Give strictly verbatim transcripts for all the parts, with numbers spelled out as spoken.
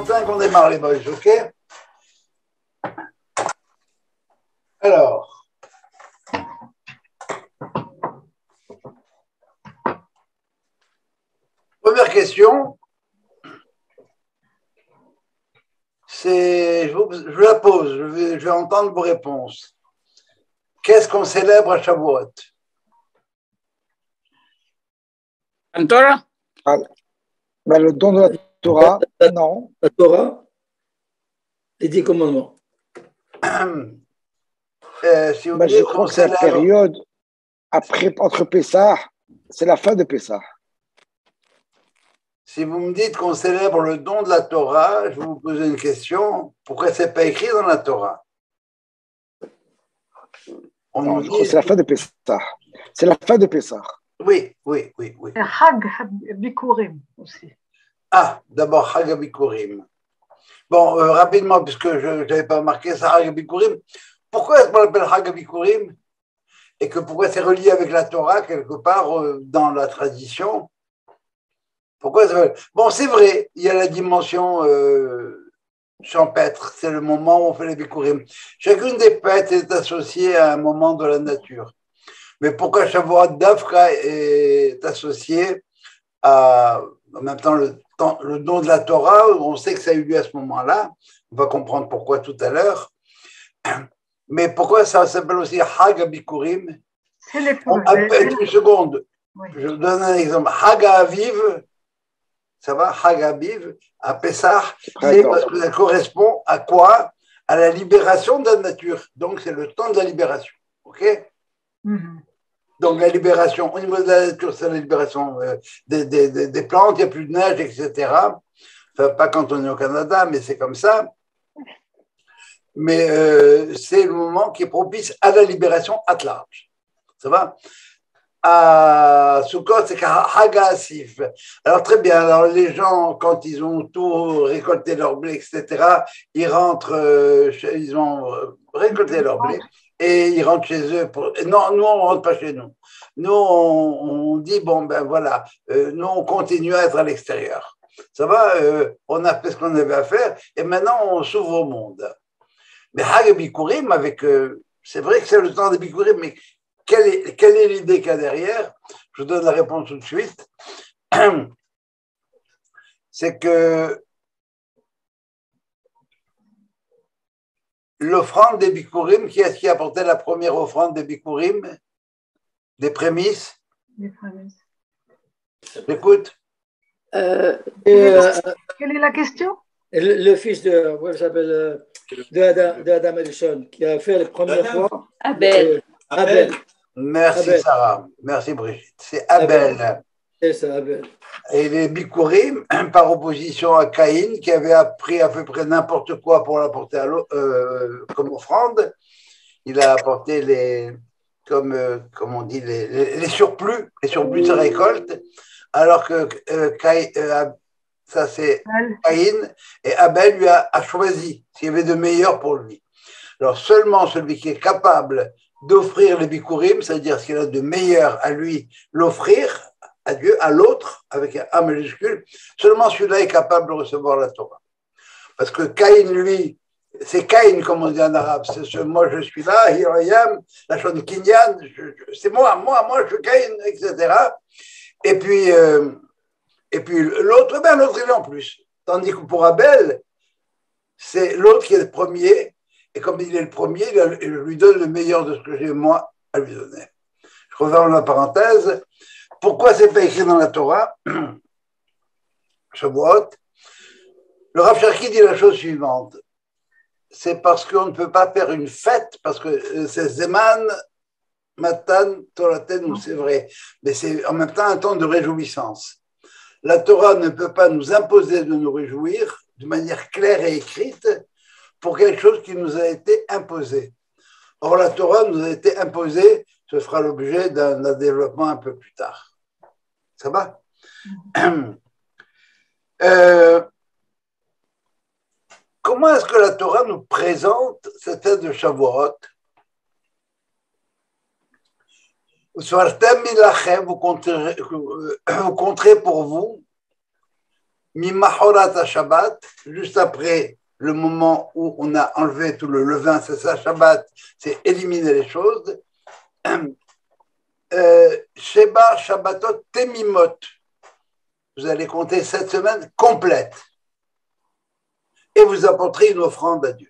trente et un qu'on démarre les boys, ok? Alors, première question, c'est, je vous, je vous la pose, je vais, je vais entendre vos réponses. Qu'est-ce qu'on célèbre à Shavuot? La Torah? Ah, ben, le don de la Torah, non. La Torah, les dix commandements. Euh, si vous Ben, me je dites crois qu'on que c'est la célèbre, période après, entre Pessah, c'est la fin de Pessah. si vous me dites qu'on célèbre le don de la Torah, je vais vous poser une question. Pourquoi c'est pas écrit dans la Torah? On Non, nous je crois que dit, c'est la fin de Pessah. C'est la fin de Pessah. oui, oui, oui, oui. Et Hag Bikurim aussi. Ah, d'abord Chag HaBikurim. Bon, euh, rapidement, puisque je n'avais pas marqué ça, Chag HaBikurim. Pourquoi est-ce qu'on l'appelle Chag HaBikurim? Et que pourquoi c'est relié avec la Torah quelque part euh, dans la tradition? Pourquoi ça... Bon, c'est vrai, il y a la dimension euh, champêtre, c'est le moment où on fait les Bikurim. Chacune des fêtes est associée à un moment de la nature. Mais pourquoi Shavuot Dafka est associé à, en même temps, le, temps, le don de la Torah? On sait que ça a eu lieu à ce moment-là. On va comprendre pourquoi tout à l'heure. Mais pourquoi ça s'appelle aussi Hag HaBikurim? C'est les On appelle, une seconde, oui. je vous donne un exemple. Hag HaAviv, ça va, Hag HaAviv, à Pessah, c'est parce que ça correspond à quoi? À la libération de la nature. Donc, c'est le temps de la libération. OK? Mm-hmm. Donc, la libération, au niveau de la nature, c'est la libération euh, des, des, des, des plantes, il n'y a plus de neige, et cetera. Enfin, pas quand on est au Canada, mais c'est comme ça. Mais euh, c'est le moment qui est propice à la libération at large. Ça va? À Sukkot, c'est Hag HaAsif. Alors, très bien. Alors, les gens, quand ils ont tout récolté leur blé, et cetera, ils rentrent, euh, ils ont récolté leur blé et ils rentrent chez eux. Pour... Non, nous, on ne rentre pas chez nous. Nous, on, on dit, bon, ben voilà, euh, nous, on continue à être à l'extérieur. Ça va? euh, On a fait ce qu'on avait à faire et maintenant, on s'ouvre au monde. Mais Hag HaBikurim, avec, euh, c'est vrai que c'est le temps des Bikurim, mais quelle est, quelle est l'idée qu'il y a derrière? Je vous donne la réponse tout de suite. C'est que l'offrande des Bikurim, qui est-ce qui apportait la première offrande des Bikurim? Des prémices? Des prémices. J'écoute. Euh, euh, quelle est la question? Le, le fils de, comment il s'appelle, de Adam, de Adam Edison, qui a fait la première fois. Abel. Euh, Abel. Merci Abel. Sarah. Merci Brigitte. C'est Abel. Abel. C'est ça, Abel. Et les Bikurim, par opposition à Caïn, qui avait appris à peu près n'importe quoi pour l'apporter à euh, comme offrande, il a apporté les, comme, euh, comme on dit, les, les, les surplus, les surplus de sa récolte, alors que euh, Caïn, euh, ça c'est Caïn, et Abel lui a, a choisi ce qu'il y avait de meilleur pour lui. Alors seulement celui qui est capable d'offrir les Bikurim, c'est-à-dire ce qu'il a de meilleur à lui, l'offrir à Dieu, à l'autre, avec un A majuscule, seulement celui-là est capable de recevoir la Torah. Parce que Caïn, lui, c'est Caïn, comme on dit en arabe, c'est ce moi je suis là, here I am, la chaîne Kinyan, c'est moi, moi, moi je suis Caïn, et cetera. Et puis, euh, et puis l'autre, ben l'autre il est en plus. Tandis que pour Abel, c'est l'autre qui est le premier, et comme il est le premier, je lui donne le meilleur de ce que j'ai moi à lui donner. Je reviens la parenthèse. Pourquoi c'est pas écrit dans la Torah? Shavuot. Le Rav Cherki dit la chose suivante. C'est parce qu'on ne peut pas faire une fête, parce que c'est Zeman, Matan, Toraten, c'est vrai, mais c'est en même temps un temps de réjouissance. La Torah ne peut pas nous imposer de nous réjouir de manière claire et écrite pour quelque chose qui nous a été imposé. Or, la Torah nous a été imposée, ce sera l'objet d'un développement un peu plus tard. Ça va? euh, Comment est-ce que la Torah nous présente cette fête de Shavuot? Vous compterez, vous compterez pour vous Mimahorat Shabbat, juste après le moment où on a enlevé tout le levain, c'est ça, Shabbat, c'est éliminer les choses. Euh, Sheba Shabbatot Temimot, vous allez compter cette semaine complète et vous apporterez une offrande à Dieu.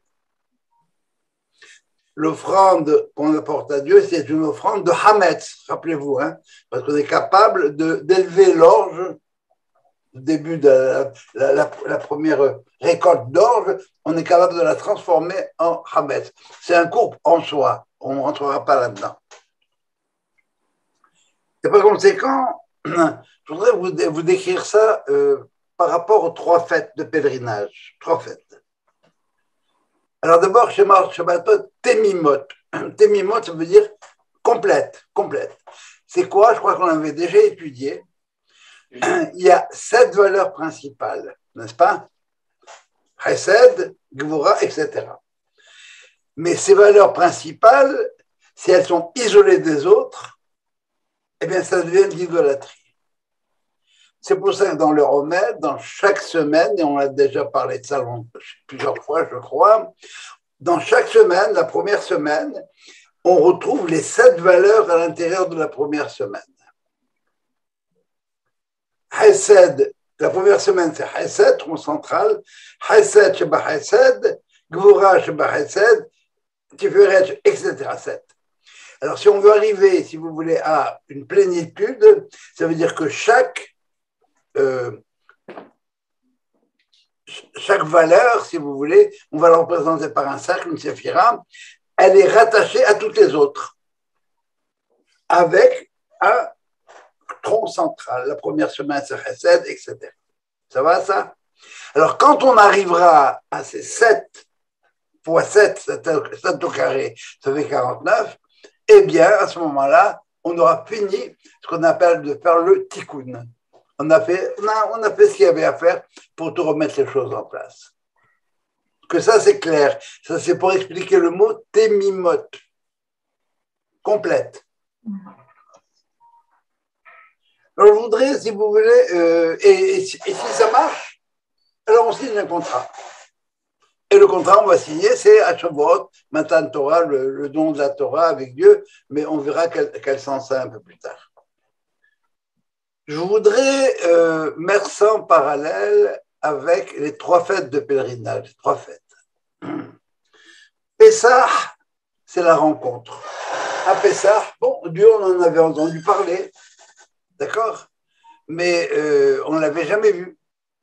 L'offrande qu'on apporte à Dieu, c'est une offrande de Hametz, rappelez-vous, hein, parce qu'on est capable de, d'élever l'orge, au début de la, la, la, la première récolte d'orge, on est capable de la transformer en Hametz. C'est un cours en soi, on ne rentrera pas là-dedans. Et par conséquent, je voudrais vous, vous décrire ça euh, par rapport aux trois fêtes de pèlerinage. Trois fêtes. Alors d'abord, Shema Shabbatot Temimot. Temimot, ça veut dire complète, complète. C'est quoi? Je crois qu'on l'avait déjà étudié. Il y a sept valeurs principales, n'est-ce pas? Chesed, Gvura, et cetera. Mais ces valeurs principales, si elles sont isolées des autres, eh bien, ça devient de l'idolâtrie. C'est pour ça que dans le remède, dans chaque semaine, et on a déjà parlé de ça plusieurs fois, je crois, dans chaque semaine, la première semaine, on retrouve les sept valeurs à l'intérieur de la première semaine. Hesed, la première semaine, c'est Hesed, tronc central, Hesed, Sheba Hesed, Gvura, Sheba Hesed, Tiferet, et cetera. sept. Alors, si on veut arriver, si vous voulez, à une plénitude, ça veut dire que chaque Euh, chaque valeur, si vous voulez, on va la représenter par un cercle, une séphira, elle est rattachée à toutes les autres, avec un tronc central. La première semaine, c'est Chesed, et cetera. Ça va, ça? Alors, quand on arrivera à ces sept fois sept, sept au carré, ça fait quarante-neuf, eh bien, à ce moment-là, on aura fini ce qu'on appelle de faire le tikkun. On a, fait, on, a, on a fait ce qu'il y avait à faire pour tout remettre les choses en place. Que ça, c'est clair. Ça, c'est pour expliquer le mot temimot. Complète. Alors, je voudrais, si vous voulez, euh, et, et, et si ça marche, alors on signe un contrat. Et le contrat, on va signer, c'est à Shavuot, Matan Torah, le, le don de la Torah avec Dieu, mais on verra quel, quel sens ça un peu plus tard. Je voudrais euh, mettre ça en parallèle avec les trois fêtes de pèlerinage, les trois fêtes. Pessah, c'est la rencontre. À Pessah, bon, Dieu, on en avait entendu parler, d'accord? Mais euh, on ne l'avait jamais vu.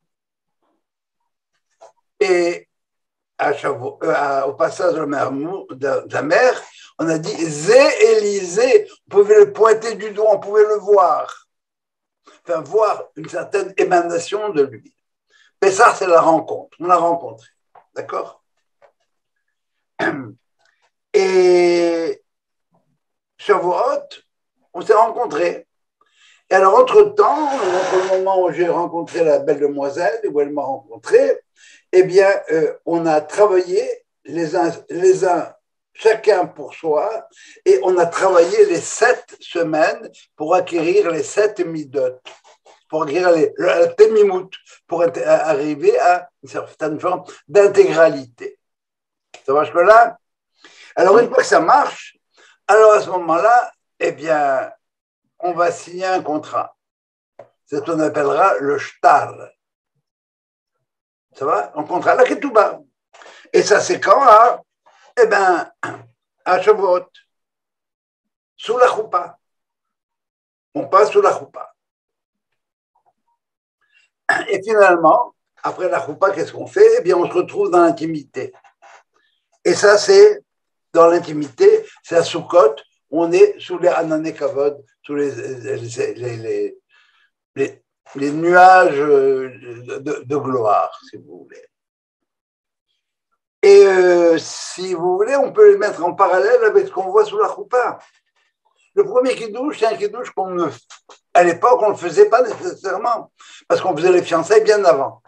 Et à Shavuot, euh, au passage de la, mer, de, de la mer, on a dit Zé Élisée, on pouvait le pointer du doigt, on pouvait le voir. Enfin, voir une certaine émanation de lui. Pessah, c'est la rencontre. On l'a rencontré. D'accord? Et Shavuot, on s'est rencontrés. Et alors, entre-temps, entre le moment où j'ai rencontré la belle demoiselle, où elle m'a rencontré, eh bien, euh, on a travaillé les uns, les uns, chacun pour soi, et on a travaillé les sept semaines pour acquérir les sept midot, pour acquérir les, le temimut, pour arriver à une certaine forme d'intégralité. Ça marche pas là? Alors, une fois que ça marche, alors à ce moment-là, eh bien, on va signer un contrat. C'est ce qu'on appellera le shtar. Ça va? Un contrat, la ketouba. Et ça, c'est quand, hein? Eh bien, à Shavuot, sous la choupa. On passe sous la choupa. Et finalement, après la choupa, qu'est-ce qu'on fait? Eh bien, on se retrouve dans l'intimité. Et ça, c'est dans l'intimité, c'est à Sukkot, on est sous les Anané Kavod, sous les, les, les, les, les, les nuages de, de, de gloire, si vous voulez. Et euh, si vous voulez, on peut les mettre en parallèle avec ce qu'on voit sous la choupa. Le premier kidouche, c'est un kidouche qu'on ne, à l'époque, on ne le faisait pas nécessairement, parce qu'on faisait les fiançailles bien avant.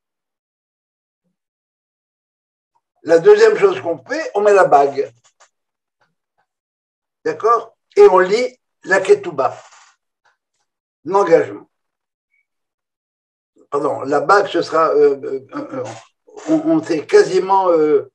La deuxième chose qu'on fait, on met la bague. D'accord? Et on lit la ketouba, l'engagement. pardon, la bague, ce sera, euh, euh, euh, on, on est quasiment, euh,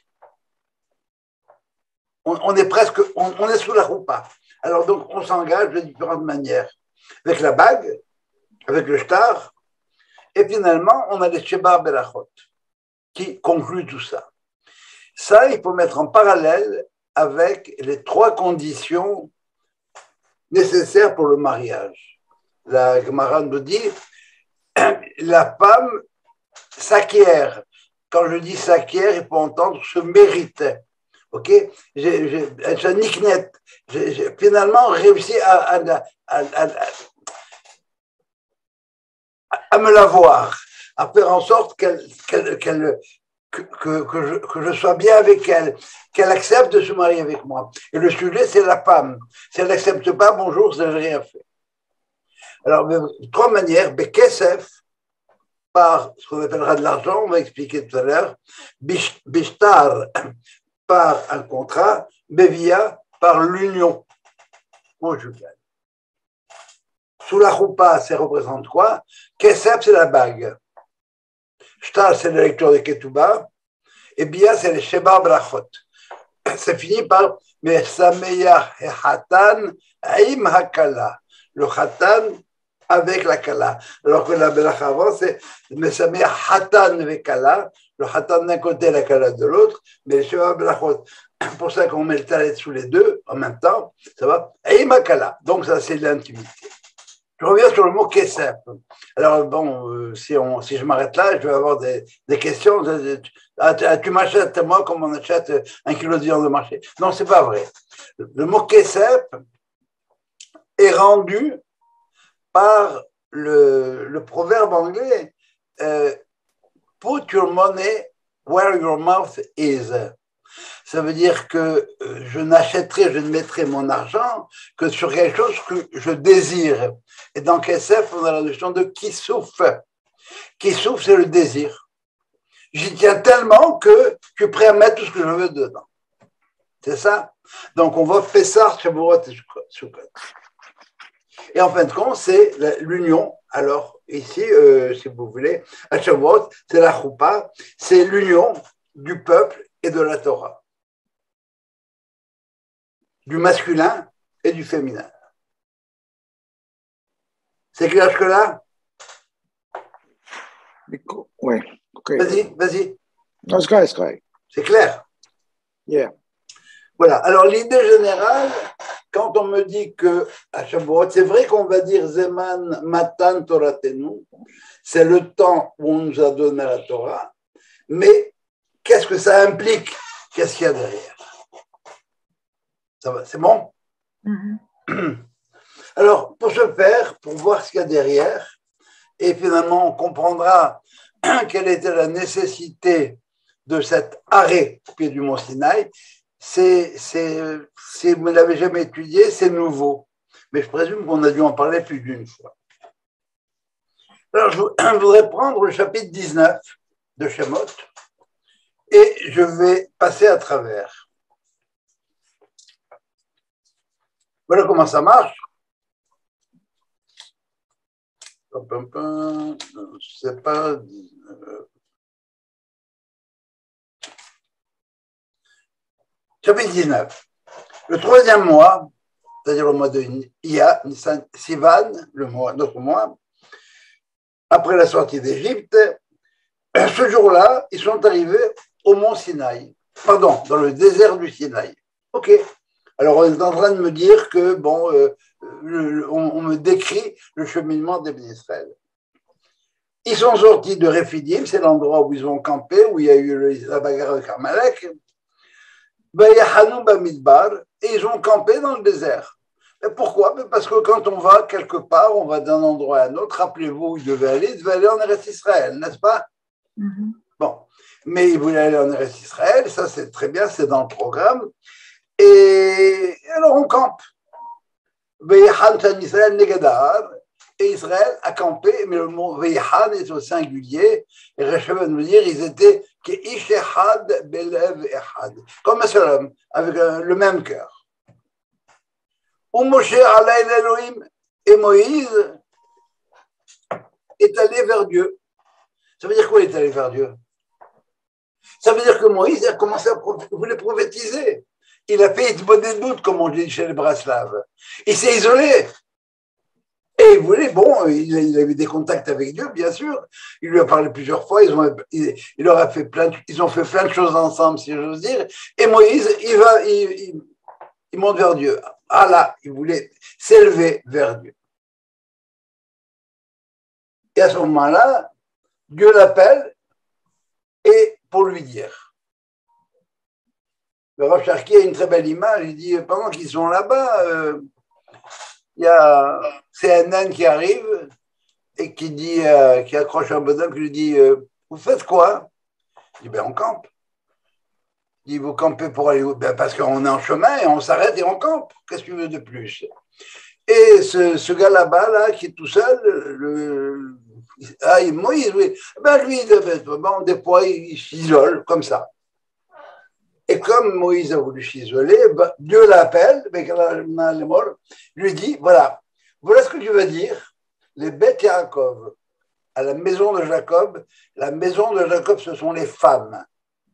on, on est presque, on, on est sous la roupa. Alors donc, on s'engage de différentes manières. Avec la bague, avec le shtar, et finalement, on a les Sheba Berachot, qui concluent tout ça. Ça, il faut mettre en parallèle avec les trois conditions nécessaires pour le mariage. La Gemara nous dit, la femme s'acquiert. Quand je dis s'acquiert, il faut entendre se mérite. Ok, j'ai, j'ai, j'ai, j'ai, j'ai finalement réussi à, à, à, à, à me l'avoir, à faire en sorte qu'elle, qu'elle, qu'elle, que, que, que, je, que je sois bien avec elle, qu'elle accepte de se marier avec moi. Et le sujet, c'est la femme. Si elle n'accepte pas, bonjour, je n'ai rien fait. Alors, de trois manières, Bekesef, par ce qu'on appellera de l'argent, on va expliquer tout à l'heure, Bishtar, par un contrat, Bevia, par l'union conjugale. Sous la roupa, ça représente quoi? Kesef, c'est la bague. Shtar, c'est la lecture de Ketouba. Et Bia, c'est le Sheba Brachot. C'est fini par Mesameya et Hatan, Aim Hakala. Le Hatan avec la Kala. Alors que la Belacha avant, c'est Mesameya Hatan avec Kala. Le Hatan d'un côté, la Kala de l'autre. Mais le Sheba Brachot. C'est pour ça qu'on met le talet sous les deux en même temps. Ça va? Aim Hakala. Donc, ça, c'est l'intimité. Je reviens sur le mot kesef. Alors, bon, euh, si, on, si je m'arrête là, je vais avoir des, des questions. Ah, tu, tu m'achètes, moi, comme on achète un kilo de viande de marché. Non, c'est pas vrai. Le, le mot kesef est rendu par le, le proverbe anglais euh, Put your money where your mouth is. Ça veut dire que je n'achèterai, je ne mettrai mon argent que sur quelque chose que je désire. Et dans Kesef, on a la notion de kissouf. Kissouf, c'est le désir. J'y tiens tellement que je suis prêt à mettre tout ce que je veux dedans. C'est ça? Donc, on va Pessar, Shavuot et Sukkot. Et en fin de compte, c'est l'union. Alors, ici, euh, si vous voulez, à Shavuot, c'est la choupa, c'est l'union du peuple et de la Torah. Du masculin et du féminin. C'est clair jusque-là? Oui. Okay. Vas-y, vas-y. No, c'est correct, c'est correct. C'est clair? Yeah. Voilà. Alors, l'idée générale, quand on me dit que à Shavuot, c'est vrai qu'on va dire Zeman Matan Toratenu, c'est le temps où on nous a donné la Torah, mais qu'est-ce que ça implique? Qu'est-ce qu'il y a derrière? Ça va, c'est bon? Mm-hmm. Alors, pour ce faire, pour voir ce qu'il y a derrière, et finalement, on comprendra quelle était la nécessité de cet arrêt au pied du mont Sinaï. C'est, c'est, si vous ne l'avez jamais étudié, c'est nouveau. Mais je présume qu'on a dû en parler plus d'une fois. Alors, je voudrais prendre le chapitre dix-neuf de Shemot et je vais passer à travers. Voilà comment ça marche. Je ne sais pas. Chapitre dix-neuf. Le troisième mois, c'est-à-dire le mois de Iya, Nissan, Sivan, le mois, notre mois, après la sortie d'Égypte, ce jour-là, ils sont arrivés au mont Sinaï. Pardon, dans le désert du Sinaï. Ok. Alors, on est en train de me dire que, bon, euh, le, on, on me décrit le cheminement des Israël. Ils sont sortis de Rephidim, c'est l'endroit où ils ont campé, où il y a eu le, la bagarre avec Amalek. Et ils ont campé dans le désert. Et pourquoi? Parce que quand on va quelque part, on va d'un endroit à un autre. Rappelez-vous où ils devaient aller. Ils devaient aller en Eretz Israël, n'est-ce pas? Mm-hmm. Bon. Mais ils voulaient aller en Eretz Israël, ça c'est très bien, c'est dans le programme. Et alors on campe. Et Israël a campé, mais le mot Veihan est au singulier. Et Rachel va nous dire, ils étaient comme un seul homme, avec le même cœur. Et Moïse, et est allé vers Dieu. Ça veut dire quoi, il est allé vers Dieu? Ça veut dire que Moïse a commencé à voulait prophétiser. Il a fait une doute, comme on dit chez les Braslaves. Il s'est isolé. Et il voulait, bon, il, il a eu des contacts avec Dieu, bien sûr. Il lui a parlé plusieurs fois. Ils ont, il, il leur a fait plein, de, ils ont fait plein de choses ensemble, si j'ose dire. Et Moïse, il va, il, il, il monte vers Dieu. Ah là, il voulait s'élever vers Dieu. Et à ce moment-là, Dieu l'appelle et pour lui dire. Le Rav Cherki a une très belle image. Il dit, pendant qu'ils sont là-bas, euh, il y a, c'est un âne qui arrive et qui dit, euh, qui accroche un bonhomme, qui lui dit, euh, vous faites quoi? Il dit, ben on campe. Il dit, vous campez pour aller où? Ben parce qu'on est en chemin et on s'arrête et on campe. Qu'est-ce que tu veux de plus? Et ce, ce gars là-bas, là, qui est tout seul, le, ah, Moïse, oui, ben lui, bon, des fois, il s'isole comme ça. Et comme Moïse a voulu s'isoler, ben, Dieu l'appelle, lui dit, voilà, voilà ce que tu vas dire, les bêtes Yaakov, à la maison de Jacob, la maison de Jacob, ce sont les femmes.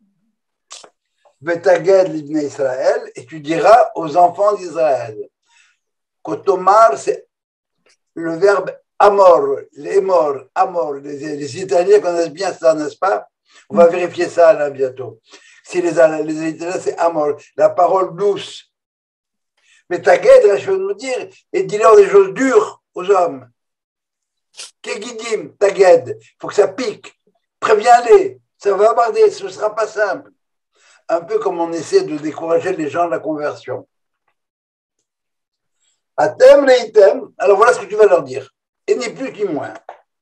Betaged l'Ibn Israël, et tu diras aux enfants d'Israël. Kotomar, c'est le verbe amor, les morts, amor. Les, les Italiens connaissent bien ça, n'est-ce pas? On va vérifier ça là bientôt. Si les, les Italiens, c'est amor, la parole douce. Mais Taged, là, je veux nous dire, et dis-leur des choses dures aux hommes. Kegidim, Taged, il faut que ça pique. Préviens-les, ça va aborder, ce ne sera pas simple. Un peu comme on essaie de décourager les gens de la conversion. Atem leitem, alors voilà ce que tu vas leur dire, et ni plus ni moins.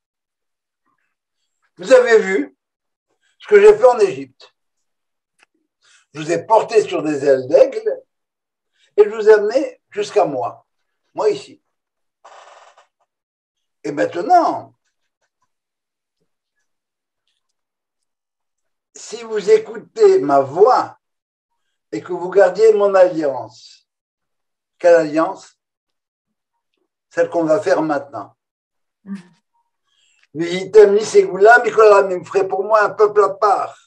Vous avez vu ce que j'ai fait en Égypte. Je vous ai porté sur des ailes d'aigle et je vous ai amené jusqu'à moi, moi ici. Et maintenant, si vous écoutez ma voix et que vous gardiez mon alliance, quelle alliance? Celle qu'on va faire maintenant. Il me ferait pour moi un peuple à part.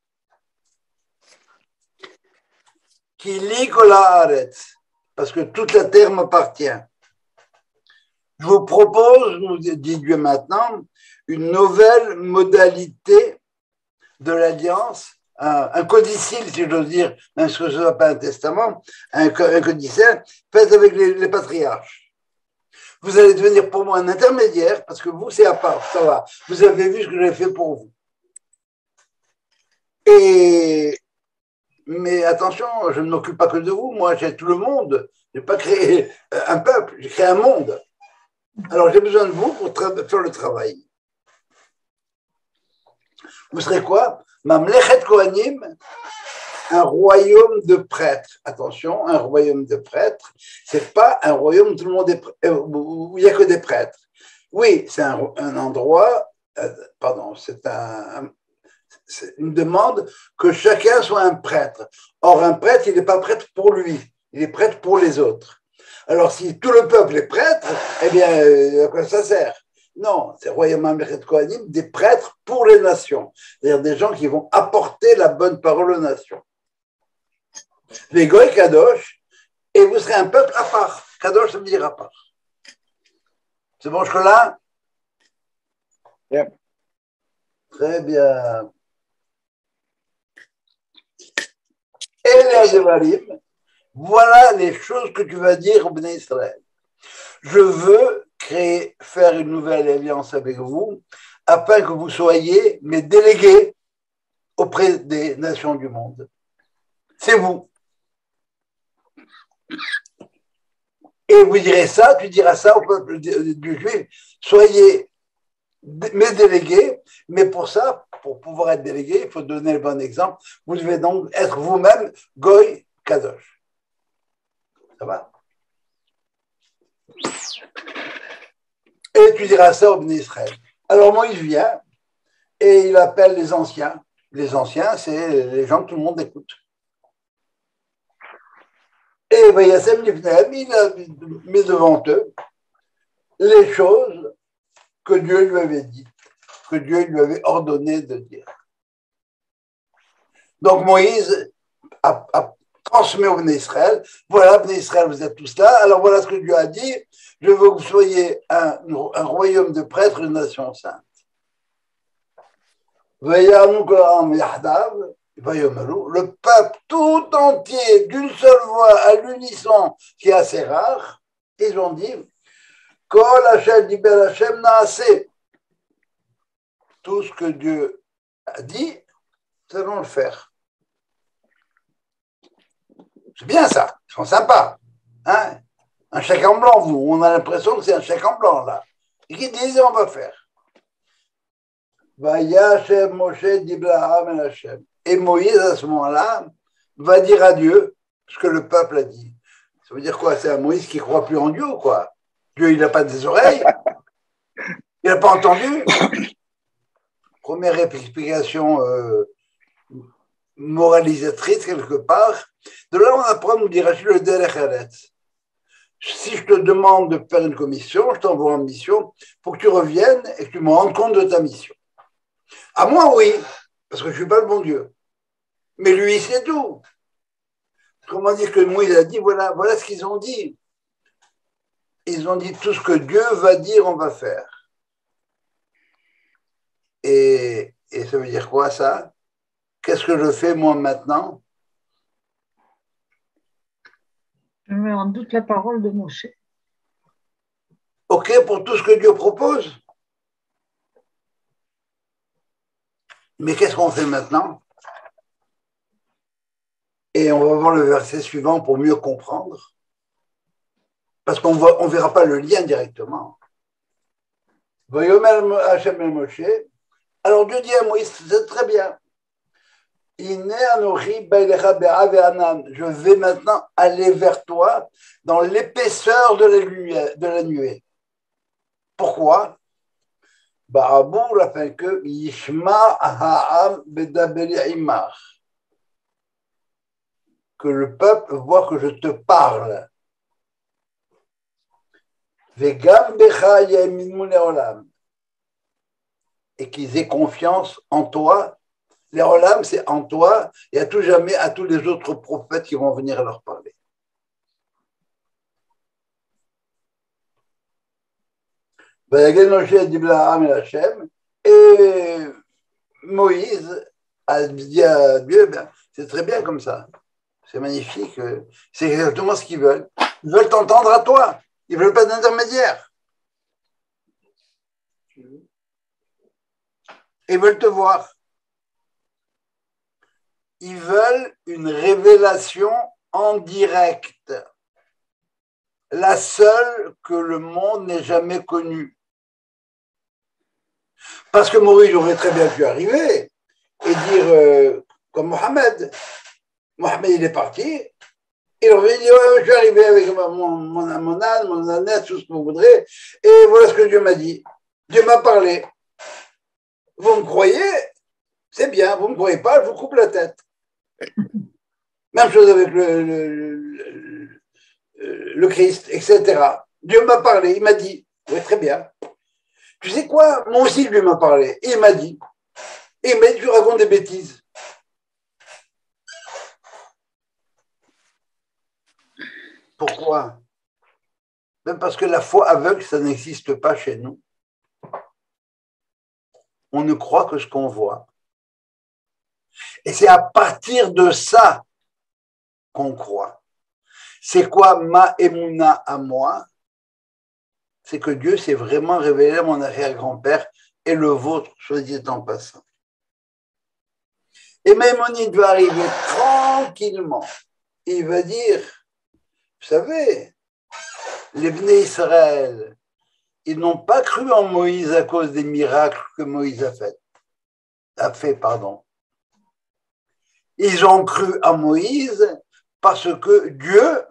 Qui lit parce que toute la terre m'appartient. Je vous propose, nous dit Dieu maintenant, une nouvelle modalité de l'alliance, un, un codicile, si j'ose dire, même ce que ce n'est pas un testament, un, un codicile, fait avec les, les patriarches. Vous allez devenir pour moi un intermédiaire, parce que vous, c'est à part, ça va. Vous avez vu ce que j'ai fait pour vous. Et, mais attention, je ne m'occupe pas que de vous, moi j'ai tout le monde. Je n'ai pas créé un peuple, j'ai créé un monde. Alors j'ai besoin de vous pour faire le travail. Vous serez quoi? Mamlechet Kohanim, un royaume de prêtres. Attention, un royaume de prêtres, c'est pas un royaume où tout le monde est, où il n'y a que des prêtres. Oui, c'est un, un endroit, euh, pardon, c'est un, c'est une demande que chacun soit un prêtre. Or, un prêtre, il n'est pas prêtre pour lui, il est prêtre pour les autres. Alors, si tout le peuple est prêtre, eh bien, euh, à quoi ça sert? Non, c'est royaume Mamlechet Kohanim, des prêtres pour les nations, c'est-à-dire des gens qui vont apporter la bonne parole aux nations. Les Goy Kadosh, et vous serez un peuple à part. Kadosh, ça veut dire à part. C'est bon jusque-là? Yeah. Très bien. Et les Devarim, voilà les choses que tu vas dire au Bnei Israël. Je veux créer, faire une nouvelle alliance avec vous, afin que vous soyez mes délégués auprès des nations du monde. C'est vous. Et vous direz ça, tu diras ça au peuple du juif, soyez mes délégués, mais pour ça, pour pouvoir être délégué, il faut donner le bon exemple, vous devez donc être vous-même Goy Kadosh. Ça va? Et tu diras ça au Bnei Israël. Alors Moïse vient et il appelle les anciens. Les anciens, c'est les gens que tout le monde écoute. Et Vayassem Livnehem, il a mis devant eux les choses que Dieu lui avait dit, que Dieu lui avait ordonné de dire. Donc Moïse a, a transmis au Bnei Israël, voilà, Bnei Israël, vous êtes tous là, alors voilà ce que Dieu a dit, je veux que vous soyez un, un royaume de prêtres, une nation sainte. Le peuple tout entier, d'une seule voix, à l'unisson, qui est assez rare, ils ont dit, Kol Hashem diber Hashem naaseh. Tout ce que Dieu a dit, nous allons le faire. C'est bien ça, ils sont sympas. Hein? Un chèque en blanc, vous, on a l'impression que c'est un chèque en blanc, là. Et qui disent, on va faire. Vayashem Moshe diblaham el Hashem. Et Moïse, à ce moment-là, va dire à Dieu ce que le peuple a dit. Ça veut dire quoi? C'est un Moïse qui ne croit plus en Dieu, quoi. Dieu, il n'a pas des oreilles. Il n'a pas entendu. Première explication euh, moralisatrice, quelque part. De là, on apprend, nous dit Rachid, le Derech Eretz. Si je te demande de faire une commission, je t'envoie en mission, il faut que tu reviennes et que tu me rendes compte de ta mission. À moi, oui, parce que je ne suis pas le bon Dieu. Mais lui, c'est tout. Comment dire que Moïse a dit, voilà, voilà ce qu'ils ont dit. Ils ont dit tout ce que Dieu va dire, on va faire. Et, et ça veut dire quoi, ça? Qu'est-ce que je fais, moi, maintenant? Je mets en doute la parole de Moshe. OK pour tout ce que Dieu propose. Mais qu'est-ce qu'on fait maintenant? Et on va voir le verset suivant pour mieux comprendre. Parce qu'on ne verra pas le lien directement. Alors Dieu dit à Moïse, c'est très bien. Je vais maintenant aller vers toi dans l'épaisseur de la nuée. De la nuée. Pourquoi? Afin que Yishma Ha'am Bedabeli Imar. Que le peuple voit que je te parle. Vegam Becha Yaminmu Leolam. Et qu'ils aient confiance en toi. Leolam, c'est en toi et à tout jamais à tous les autres prophètes qui vont venir leur parler. Et Moïse a dit à Dieu, ben, c'est très bien comme ça, c'est magnifique, c'est exactement ce qu'ils veulent. Ils veulent t'entendre à toi, ils ne veulent pas d'intermédiaire. Ils veulent te voir. Ils veulent une révélation en direct, la seule que le monde n'ait jamais connue. Parce que Moïse aurait très bien pu arriver et dire, euh, comme Mohamed, Mohamed il est parti, il aurait dit, ouais, je suis arrivé avec mon, mon, mon âne, mon ânette, tout ce que vous voudrez, et voilà ce que Dieu m'a dit. Dieu m'a parlé. Vous me croyez? C'est bien, vous ne me croyez pas, je vous coupe la tête. Même chose avec le, le, le, le Christ, et cetera. Dieu m'a parlé, il m'a dit, oui, très bien. Tu sais quoi? Moi aussi, lui m'a parlé. Et il m'a dit, et il m'a dit, tu racontes des bêtises. Pourquoi? Même parce que la foi aveugle, ça n'existe pas chez nous. On ne croit que ce qu'on voit. Et c'est à partir de ça qu'on croit. C'est quoi ma émouna à moi? C'est que Dieu s'est vraiment révélé à mon arrière-grand-père et le vôtre, soit dit en passant. Et Maïmonide va arriver tranquillement. Il va dire, vous savez, les Bnei Israël, ils n'ont pas cru en Moïse à cause des miracles que Moïse a fait. A fait, pardon. Ils ont cru à Moïse parce que Dieu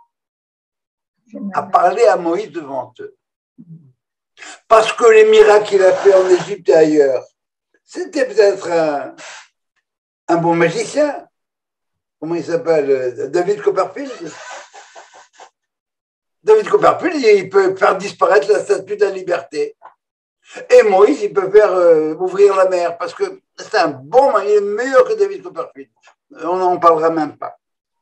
a parlé à Moïse devant eux. Parce que les miracles qu'il a fait en Égypte et ailleurs, c'était peut-être un, un bon magicien. Comment il s'appelle? David Copperfield. David Copperfield, il peut faire disparaître la statue de la liberté. Et Moïse, il peut faire euh, ouvrir la mer parce que c'est un bon, il est meilleur que David Copperfield. On n'en parlera même pas.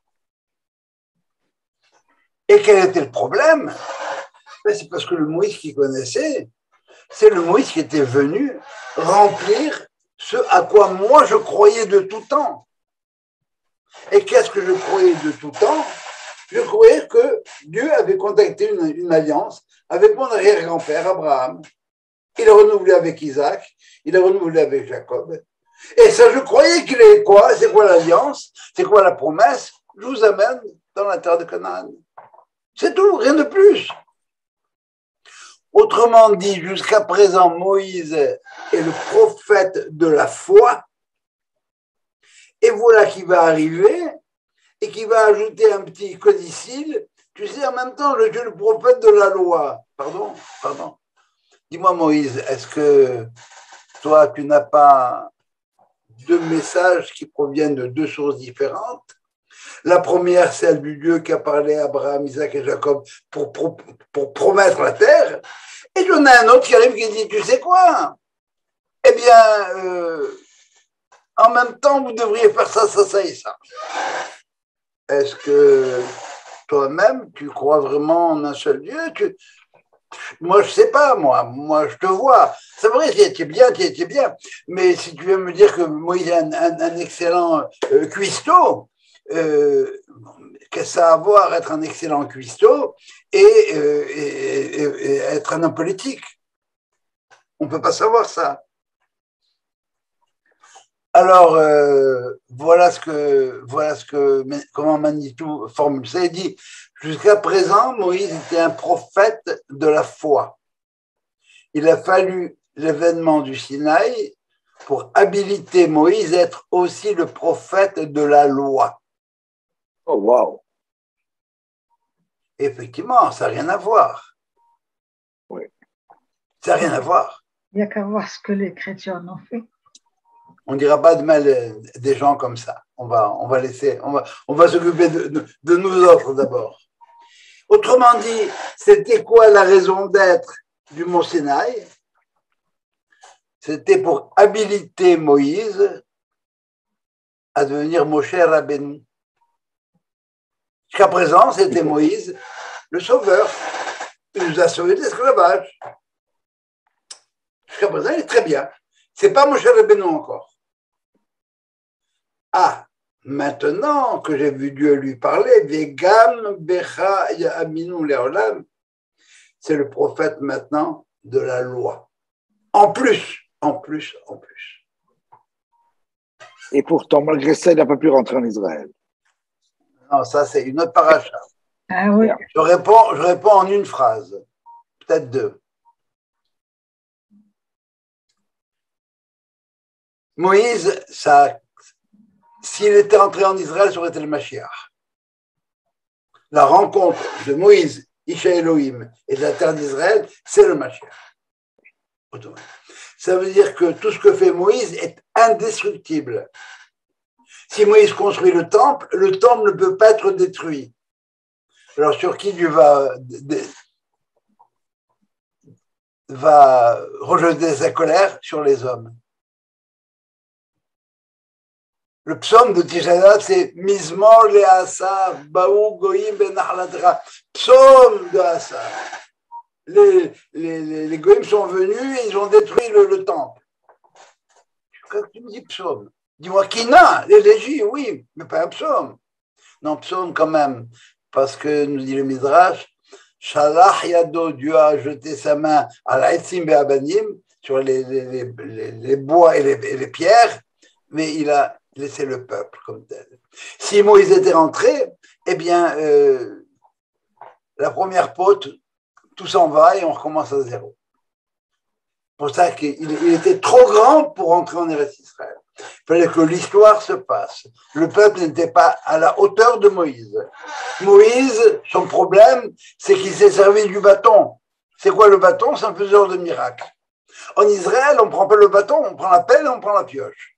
Et quel était le problème? C'est parce que le Moïse qu'il connaissait, c'est le Moïse qui était venu remplir ce à quoi moi je croyais de tout temps. Et qu'est-ce que je croyais de tout temps? Je croyais que Dieu avait contacté une, une alliance avec mon arrière-grand-père Abraham. Il a renouvelé avec Isaac, il a renouvelé avec Jacob. Et ça, je croyais qu'il est quoi? C'est quoi l'alliance? C'est quoi la promesse? Je vous amène dans la terre de Canaan. C'est tout, rien de plus. Autrement dit, jusqu'à présent, Moïse est le prophète de la foi. Et voilà qui va arriver et qui va ajouter un petit codicile. Tu sais, en même temps, je suis le prophète de la loi. Pardon, pardon. Dis-moi, Moïse, est-ce que toi, tu n'as pas deux messages qui proviennent de deux sources différentes? La première, celle du Dieu qui a parlé à Abraham, Isaac et Jacob pour, pour, pour promettre la terre. Et il y en a un autre qui arrive qui dit, tu sais quoi? Eh bien, euh, en même temps, vous devriez faire ça, ça, ça et ça. Est-ce que toi-même, tu crois vraiment en un seul Dieu? tu... Moi, je ne sais pas, moi. Moi, je te vois. C'est vrai, tu étais bien, tu étais bien. Mais si tu veux me dire que Moïse est un, un, un excellent euh, cuistot, euh, qu'est-ce que ça a à voir être un excellent cuistot et, euh, et, et, et être un homme politique? On ne peut pas savoir ça. Alors, euh, voilà ce que, voilà ce que, comment Manitou formule ça. Il dit, jusqu'à présent, Moïse était un prophète de la foi. Il a fallu l'événement du Sinaï pour habiliter Moïse à être aussi le prophète de la loi. Oh, wow. Effectivement, ça n'a rien à voir. Oui. Ça n'a rien à voir. Il n'y a qu'à voir ce que les chrétiens ont fait. On ne dira pas de mal des gens comme ça. On va, on va laisser, on va, on va s'occuper de, de, de nous autres d'abord. Autrement dit, c'était quoi la raison d'être du Mont Sinaï? C'était pour habiliter Moïse à devenir Moshe Rabbeinu. Jusqu'à présent, c'était Moïse, le sauveur. Il nous a sauvés de l'esclavage. Jusqu'à présent, il est très bien. C'est pas Moshe Rabbeinu encore. Ah, maintenant que j'ai vu Dieu lui parler, Vegam Becha Ya'aminu Leolam, c'est le prophète maintenant de la loi. En plus, en plus, en plus. Et pourtant, malgré ça, il n'a pas pu rentrer en Israël. Non, ça c'est une autre paracha. Ah oui. Je réponds, je réponds en une phrase, peut-être deux. Moïse, ça, s'il était entré en Israël, ça aurait été le Mashiach. La rencontre de Moïse, Isha Elohim et de la terre d'Israël, c'est le Mashiach. Ça veut dire que tout ce que fait Moïse est indestructible. Si Moïse construit le temple, le temple ne peut pas être détruit. Alors sur qui Dieu va, va rejeter sa colère? Sur les hommes. Le psaume de Tisha B'Av, c'est Mizmor le Asaf, Baou Goyim ben Nachlatera. Psaume de Asaf. Les, les, les, les Goyim sont venus et ils ont détruit le, le temple. Quand tu me dis psaume, dis-moi Kina, l'élégie, oui, mais pas un psaume. Non, psaume quand même, parce que nous dit le Midrash, Shalach Yado, Dieu a jeté sa main à l'Aïtzim Be'abanim, sur les, les, les, les bois et les, et les pierres, mais il a laissé le peuple comme tel. Si Moïse était rentré, eh bien, euh, la première pote, tout s'en va et on recommence à zéro. C'est pour ça qu'il il était trop grand pour entrer en Eretz Israël. Il fallait que l'histoire se passe. Le peuple n'était pas à la hauteur de Moïse. Moïse, son problème, c'est qu'il s'est servi du bâton. C'est quoi le bâton? C'est un faiseur de miracles. En Israël, on ne prend pas le bâton, on prend la pelle et on prend la pioche.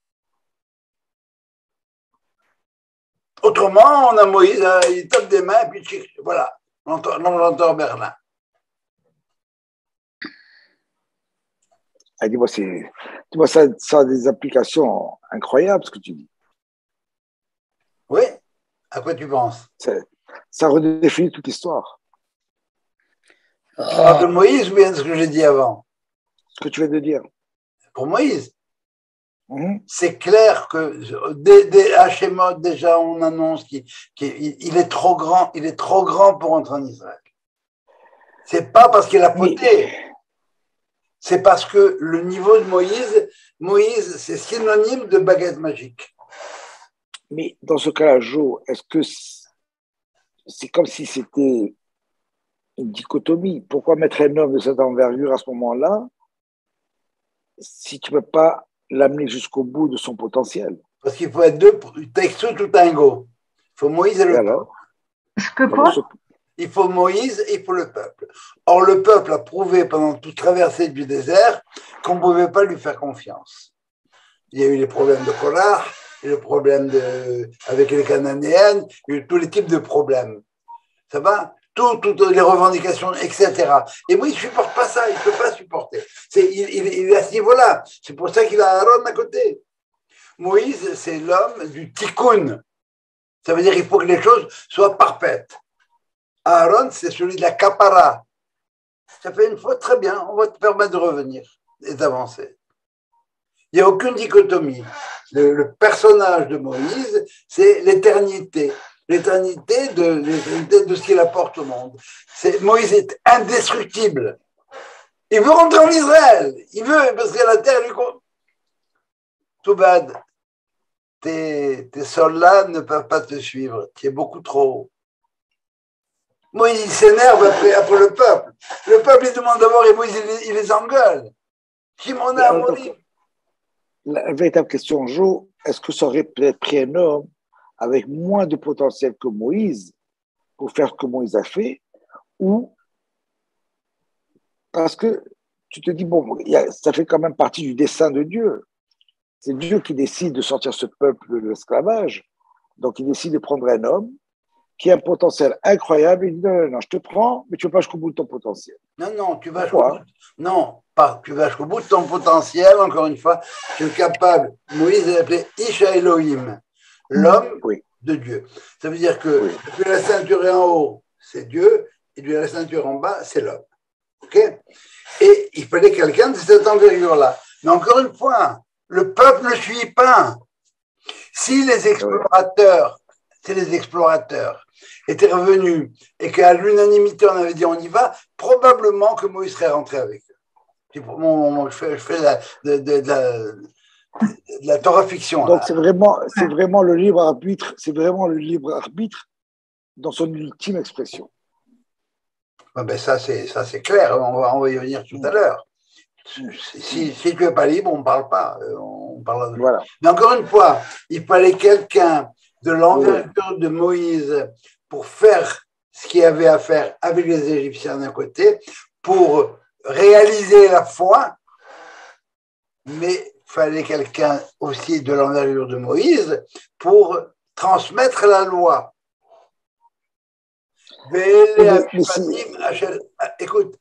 Autrement, on a Moïse, il tape des mains et puis voilà, on l'entend Berlin. Elle dit, moi, c'est, tu vois, ça, ça a des applications incroyables, ce que tu dis. Oui, à quoi tu penses? Ça, ça redéfinit toute l'histoire. Tu parles de Moïse ou bien de ce que j'ai dit avant? Ce que tu viens de dire. Pour Moïse, mm-hmm. C'est clair que dès, dès Hachémot, déjà, on annonce qu'il qu'il il est trop grand, il est trop grand pour entrer en Israël. C'est pas parce qu'il a poté, c'est parce que le niveau de Moïse, Moïse, c'est synonyme de baguette magique. Mais dans ce cas-là, Joe, est-ce que c'est comme si c'était une dichotomie? Pourquoi mettre un homme de cette envergure à ce moment-là si tu ne peux pas l'amener jusqu'au bout de son potentiel? Parce qu'il faut être deux, texto tout tango. Il faut Moïse et le et peuple. Alors Est-ce que quoi? Il faut Moïse et il faut le peuple. Or, le peuple a prouvé pendant toute traversée du désert qu'on ne pouvait pas lui faire confiance. Il y a eu les problèmes de Korah, le problème de, avec les Cananéennes, il y a eu tous les types de problèmes. Ça va? Tout, toutes les revendications, et cetera. Et Moïse ne supporte pas ça, il ne peut pas supporter. C'est, il, il, il est à ce niveau-là. C'est pour ça qu'il a Aaron à côté. Moïse, c'est l'homme du tikkun. Ça veut dire qu'il faut que les choses soient parfaites. Aaron, c'est celui de la kapara. Ça fait une fois, très bien, on va te permettre de revenir et d'avancer. Il n'y a aucune dichotomie. Le, le personnage de Moïse, c'est l'éternité. L'éternité de, l'éternité de ce qu'il apporte au monde. C'est, Moïse est indestructible. Il veut rentrer en Israël. Il veut, parce que la terre lui compte. Too bad. Tes, tes soldats ne peuvent pas te suivre. Tu es beaucoup trop haut. Moïse il s'énerve après, après le peuple. Le peuple il demande d'abord et Moïse il, il les engueule. Shimon a Moïse. La véritable question, Jo, est-ce que ça aurait peut-être pris un homme avec moins de potentiel que Moïse pour faire ce que Moïse a fait, ou parce que tu te dis, bon, ça fait quand même partie du dessein de Dieu. C'est Dieu qui décide de sortir ce peuple de l'esclavage. Donc, il décide de prendre un homme qui a un potentiel incroyable. Il dit, non, non, non, je te prends, mais tu ne vas pas jusqu'au bout de ton potentiel. Non, non, tu vas jusqu'au bout. Non, pas, tu vas jusqu'au bout de ton potentiel, encore une fois. Tu es capable. Moïse est appelé Isha Elohim, l'homme oui. de Dieu. Ça veut dire que oui. depuis la ceinture en haut, c'est Dieu, et depuis la ceinture en bas, c'est l'homme. OK? Et il fallait quelqu'un de cette envergure-là. Mais encore une fois, le peuple ne suit pas. Si les explorateurs, si les explorateurs étaient revenus et qu'à l'unanimité on avait dit on y va, probablement que Moïse serait rentré avec eux. Je fais, je fais de, la, de, de, de, la, de la Torah fiction. Donc c'est vraiment, c'est vraiment le libre arbitre, c'est vraiment le libre arbitre dans son ultime expression. Ah ben ça c'est ça c'est clair, on va, on va y venir tout à l'heure. Si, si tu n'es pas libre, on ne parle pas. On parle de... voilà. Mais encore une fois, il fallait quelqu'un de l'envergure de Moïse pour faire ce qu'il y avait à faire avec les Égyptiens d'un côté, pour réaliser la foi, mais il fallait quelqu'un aussi de l'envergure de Moïse pour transmettre la loi. Écoute,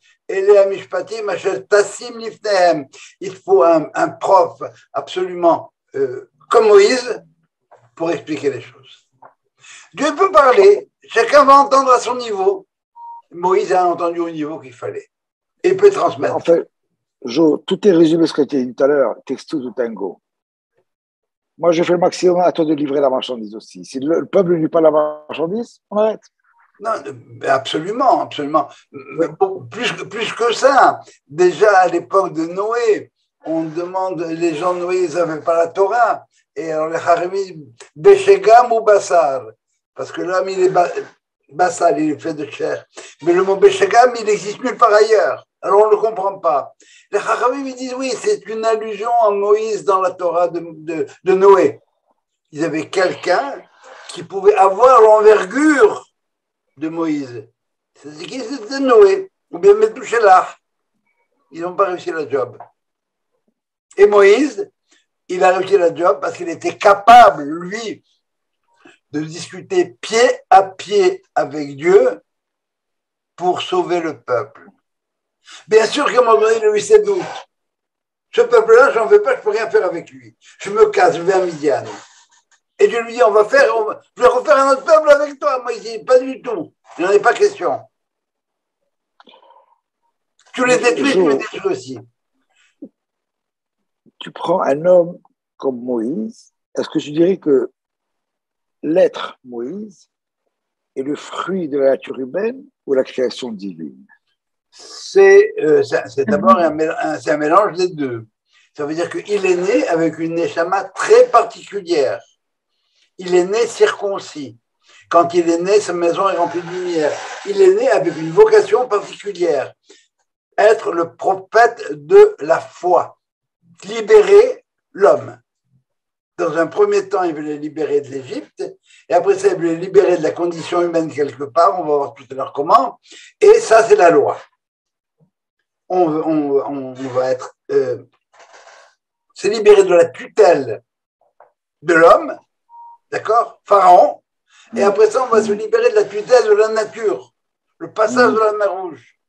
il faut un, un prof absolument euh, comme Moïse pour expliquer les choses. Dieu peut parler, chacun va entendre à son niveau. Moïse a entendu au niveau qu'il fallait. Et peut transmettre. En fait, Jo, tout est résumé ce que tu as dit tout à l'heure, texto du tango. Moi, j'ai fait le maximum à toi de livrer la marchandise aussi. Si le, le peuple ne lit pas la marchandise, on arrête. Non, absolument, absolument. Mais bon, plus, plus que ça, déjà à l'époque de Noé, on demande, les gens de Noé, ils n'avaient pas la Torah. Et alors les Harimim, Beshegam ou Bassar, parce que l'homme, il est Bassar, il est fait de chair. Mais le mot Beshegam, il n'existe nulle part ailleurs. Alors on ne le comprend pas. Les Harimim, ils disent oui, c'est une allusion à Moïse dans la Torah de, de, de Noé. Ils avaient quelqu'un qui pouvait avoir l'envergure de Moïse. C'est qui c'était Noé, ou bien Metouchelach. Ils n'ont pas réussi le job. Et Moïse, il a réussi le job parce qu'il était capable, lui, de discuter pied à pied avec Dieu pour sauver le peuple. Bien sûr qu'à un moment donné, il a eu ses doutes. Ce peuple-là, j'en veux pas, je peux rien faire avec lui. Je me casse, je vais à Midian. Et Dieu lui dit, on va faire, on va, je vais refaire un autre peuple avec toi. Moi, il dit, pas du tout. Il n'en est pas question. Tu les détruis, tu les détruis aussi. Tu prends un homme comme Moïse, est-ce que tu dirais que l'être Moïse est le fruit de la nature humaine ou la création divine? C'est euh, d'abord un, un, un mélange des deux. Ça veut dire qu'il est né avec une neshama très particulière. Il est né circoncis. Quand il est né, sa maison est remplie de lumière. Il est né avec une vocation particulière. Être le prophète de la foi. Libérer l'homme. Dans un premier temps, il veut les libérer de l'Égypte, et après ça, il veut les libérer de la condition humaine quelque part, on va voir tout à l'heure comment, et ça, c'est la loi. On, on, on va être, euh, c'est libéré de la tutelle de l'homme, d'accord, Pharaon, et après ça, on va se libérer de la tutelle de la nature, le passage de la mer Rouge.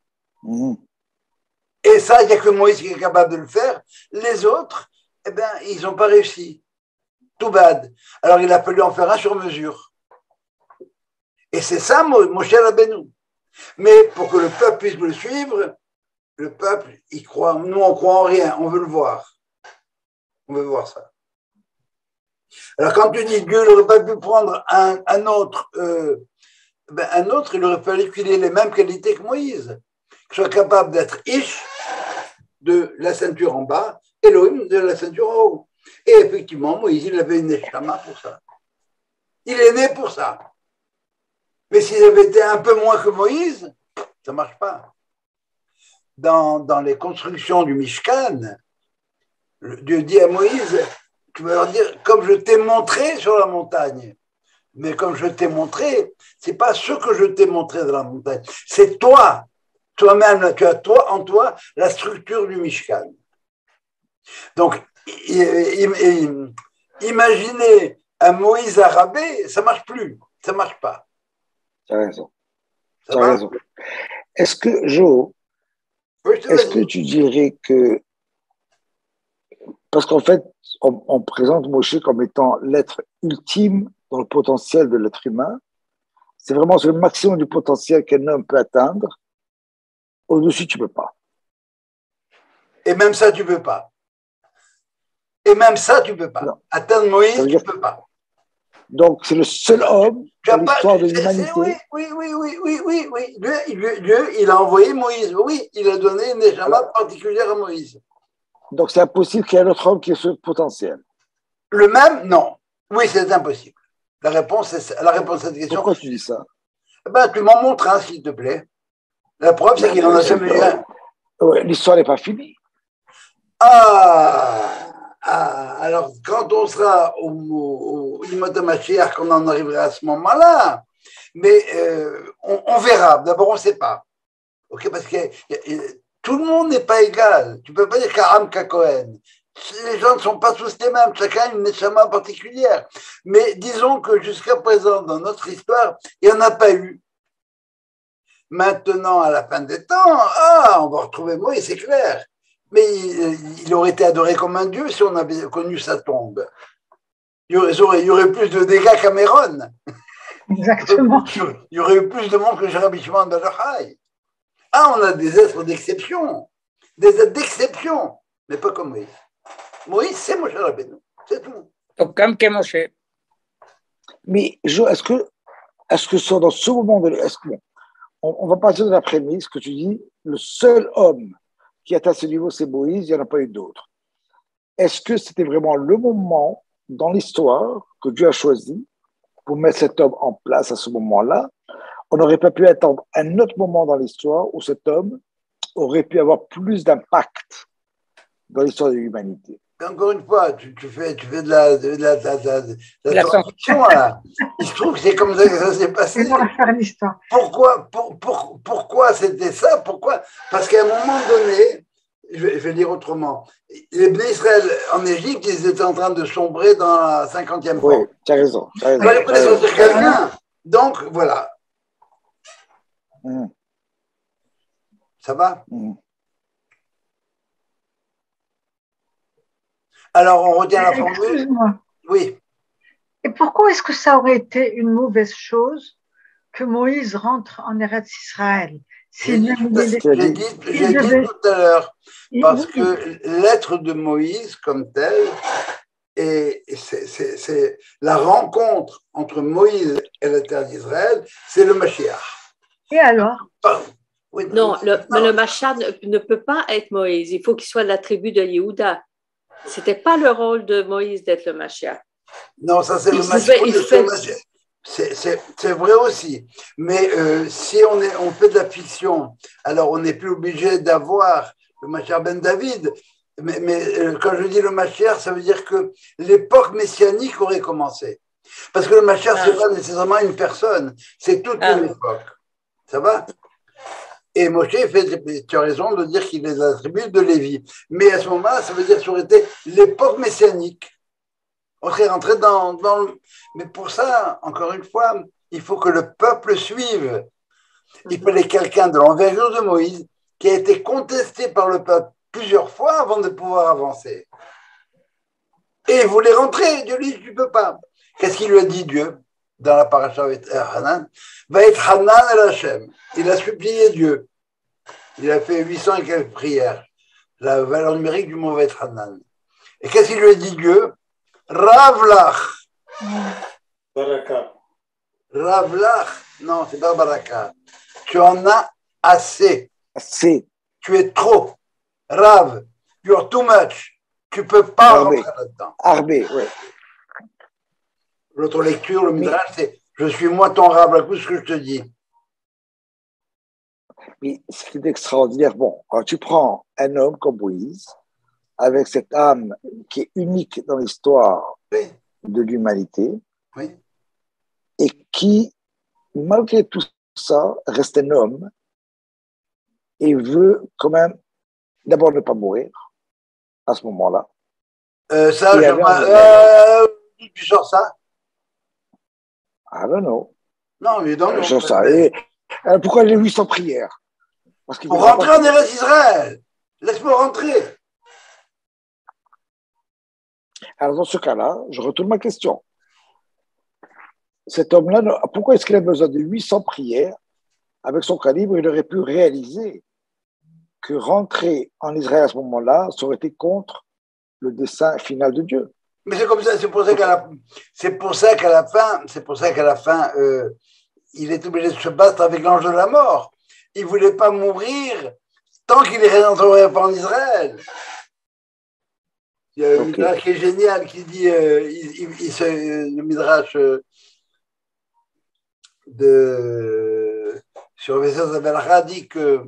Et ça, il n'y a que Moïse qui est capable de le faire, les autres, eh bien, ils n'ont pas réussi. Tout bad. Alors il a fallu en faire un sur mesure. Et c'est ça, Moshe Rabbeinu. Mais pour que le peuple puisse le suivre, le peuple, il croit, nous on croit en rien, on veut le voir. On veut voir ça. Alors quand tu dis Dieu n'aurait pas pu prendre un, un autre, euh, ben un autre, il aurait fallu qu'il ait les mêmes qualités que Moïse, qu'il soit capable d'être Ish de la ceinture en bas, Elohim de la ceinture en haut. Et effectivement, Moïse, il avait une neshama pour ça. Il est né pour ça. Mais s'il avait été un peu moins que Moïse, ça ne marche pas. Dans, dans les constructions du Mishkan, Dieu dit à Moïse, tu vas leur dire, comme je t'ai montré sur la montagne. Mais comme je t'ai montré, ce n'est pas ce que je t'ai montré dans la montagne. C'est toi, toi-même, tu as toi en toi la structure du Mishkan. Donc, imaginez un Moïse arabé, ça ne marche plus, ça ne marche pas. Tu as raison. Tu as raison. Est-ce que, Jo, oui, est-ce que tu dirais que, parce qu'en fait, on, on présente Moshe comme étant l'être ultime dans le potentiel de l'être humain, c'est vraiment le maximum du potentiel qu'un homme peut atteindre, au-dessus, tu ne peux pas. Et même ça, tu ne peux pas. Et même ça, tu ne peux pas. Non. Atteindre Moïse, tu ne peux pas. Donc, c'est le seul homme dans l'histoire de l'humanité. Oui, oui, oui, oui, oui, oui, oui. Dieu, Dieu, Dieu, il a envoyé Moïse. Oui, il a donné une neshama particulière à Moïse. Donc, c'est impossible qu'il y ait un autre homme qui ait ce potentiel. Le même, non. Oui, c'est impossible. La réponse, est, la réponse à cette question. Pourquoi tu dis ça? Ben, tu m'en montres un, s'il te plaît. La preuve, c'est qu'il en a jamais eu un. Ouais, l'histoire n'est pas finie. Ah, ah, alors quand on sera au, au, au Yimot HaMashiach, qu'on en arrivera à ce moment-là, mais euh, on, on verra. D'abord, on ne sait pas. Okay, parce que y a, y a, tout le monde n'est pas égal. Tu ne peux pas dire qu'Aram Kakohen. Les gens ne sont pas tous les mêmes. Chacun a une neshama particulière. Mais disons que jusqu'à présent, dans notre histoire, il n'y en a pas eu. Maintenant, à la fin des temps, ah, on va retrouver Moïse, c'est clair. Mais il, il aurait été adoré comme un dieu si on avait connu sa tombe. Il y aurait, il y aurait plus de dégâts qu'Améron. Exactement. Il y aurait eu plus de monde que Rabbi Shimon ben Yochai. Ah, on a des êtres d'exception. Des êtres d'exception, mais pas comme Moïse. Moïse, c'est Moshe Rabbeinu. C'est tout. Donc, comme que Moshe. Mais est-ce que, est-ce que dans ce moment de est-ce que, on, on va partir de la prémisse que tu dis, le seul homme qui atteint ce niveau, c'est Moïse, il n'y en a pas eu d'autres. Est-ce que c'était vraiment le moment dans l'histoire que Dieu a choisi pour mettre cet homme en place à ce moment-là? On n'aurait pas pu attendre un autre moment dans l'histoire où cet homme aurait pu avoir plus d'impact dans l'histoire de l'humanité. Encore une fois, tu, tu, fais, tu fais de la, de la, de la, de la, de la traduction, là. Il se trouve que c'est comme ça que ça s'est passé. Pourquoi, pour, pour, pourquoi c'était ça? Pourquoi? Parce qu'à un moment donné, je vais, je vais dire autrement, les Bnei Israël en Égypte, ils étaient en train de sombrer dans la cinquantième fois. Oui, tu as raison. Tu as raison. Il fallait pas sortir quelqu'un. Donc, voilà. Mmh. Ça va? Mmh. Alors, on retient la formule. Excuse-moi. Oui. Et pourquoi est-ce que ça aurait été une mauvaise chose que Moïse rentre en Eretz Israël? J'ai dit, j'ai dit, j'ai dit tout à l'heure, parce que l'être de Moïse comme tel, et c'est, c'est, c'est la rencontre entre Moïse et la terre d'Israël, c'est le Mashiach. Et alors? Oui, non, le, non, mais le Mashiach ne, ne peut pas être Moïse. Il faut qu'il soit de la tribu de Yehuda. Ce n'était pas le rôle de Moïse d'être le Mashiach. Non, ça c'est il le Mashiach. C'est, c'est, c'est vrai aussi. Mais euh, si on, est, on fait de la fiction, alors on n'est plus obligé d'avoir le Mashiach ben David. Mais, mais euh, quand je dis le Mashiach, ça veut dire que l'époque messianique aurait commencé. Parce que le Mashiach, ah. ce n'est pas nécessairement une personne, c'est toute ah. une époque. Ça va? Et Moshe fait, tu as raison de dire qu'il est de la tribu de Lévi. Mais à ce moment-là, ça veut dire que ça aurait été l'époque messianique. On serait rentré dans, dans le... Mais pour ça, encore une fois, il faut que le peuple suive. Il fallait quelqu'un de l'envergure de Moïse qui a été contesté par le peuple plusieurs fois avant de pouvoir avancer. Et il voulait rentrer. Dieu lui dit, tu ne peux pas. Qu'est-ce qu'il lui a dit, Dieu, dans la paracha Hanan? Va être Hanan el Hashem. Il a supplié Dieu. Il a fait huit cents et quelques prières. La valeur numérique du mot va être Hanan. Et qu'est-ce qu'il lui a dit, Dieu? Ravlach. Baraka. Ravlach. Non, c'est pas Baraka. Tu en as assez. Assez. Tu es trop. Rav. You are too much. Tu ne peux pas Arbé. rentrer là-dedans. Arbé, oui. L'autre lecture, le Midrash, c'est je suis moi ton Rav, à coup ce que je te dis. Mais ce qui est extraordinaire, bon, quand tu prends un homme comme Moïse, avec cette âme qui est unique dans l'histoire oui. de l'humanité, oui. et qui, malgré tout ça, reste un homme et veut quand même d'abord ne pas mourir à ce moment-là. Euh, ça, je euh, tu sors ça? Ah ben non. Non, mais non. Je ça. Et, euh, pourquoi les huit cents prières? Parce qu'il Pour rentrer en Eretz Israël. Laisse-moi rentrer. Alors, dans ce cas-là, je retourne ma question. Cet homme-là, pourquoi est-ce qu'il a besoin de huit cents prières? Avec son calibre, il aurait pu réaliser que rentrer en Israël à ce moment-là, ça aurait été contre le dessein final de Dieu. Mais c'est comme ça, c'est pour ça qu'à la, c'est pour ça qu'à la fin, c'est pour ça qu'à la fin, euh, il est obligé de se battre avec l'ange de la mort. Il ne voulait pas mourir tant qu'il ne rentrerait pas en Israël. Il y a un okay. Midrash qui est génial, qui dit, euh, il, il, il se, le Midrash euh, de, sur Vessos Abelcha dit que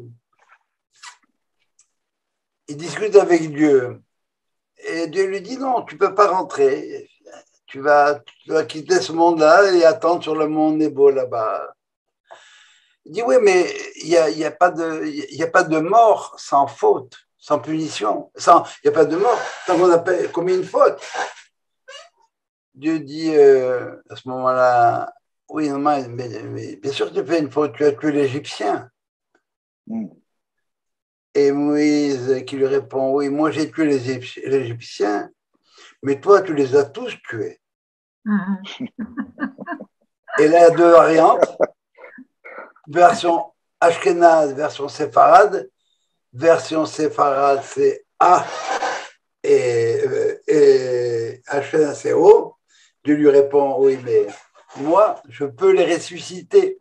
il discute avec Dieu. Et Dieu lui dit, non, tu ne peux pas rentrer. Tu vas, tu vas quitter ce monde-là et attendre sur le mont Nebo là-bas. Il dit, oui, mais il n'y a, y a, pas de, y a pas de mort sans faute. Sans punition, sans, il n'y a pas de mort, tant qu'on a commis une faute. Dieu dit euh, à ce moment-là, oui, mais, mais, mais bien sûr que tu as fait une faute, tu as tué l'Égyptien. Mm. Et Moïse qui lui répond, oui, moi j'ai tué les l'Égyptien, mais toi tu les as tous tués. Mm. Et là, il y a deux variantes, version Ashkenaz, version séfarade. Version séfarade, c'est A et, et H, c'est O. Dieu lui répond, oui, mais moi, je peux les ressusciter.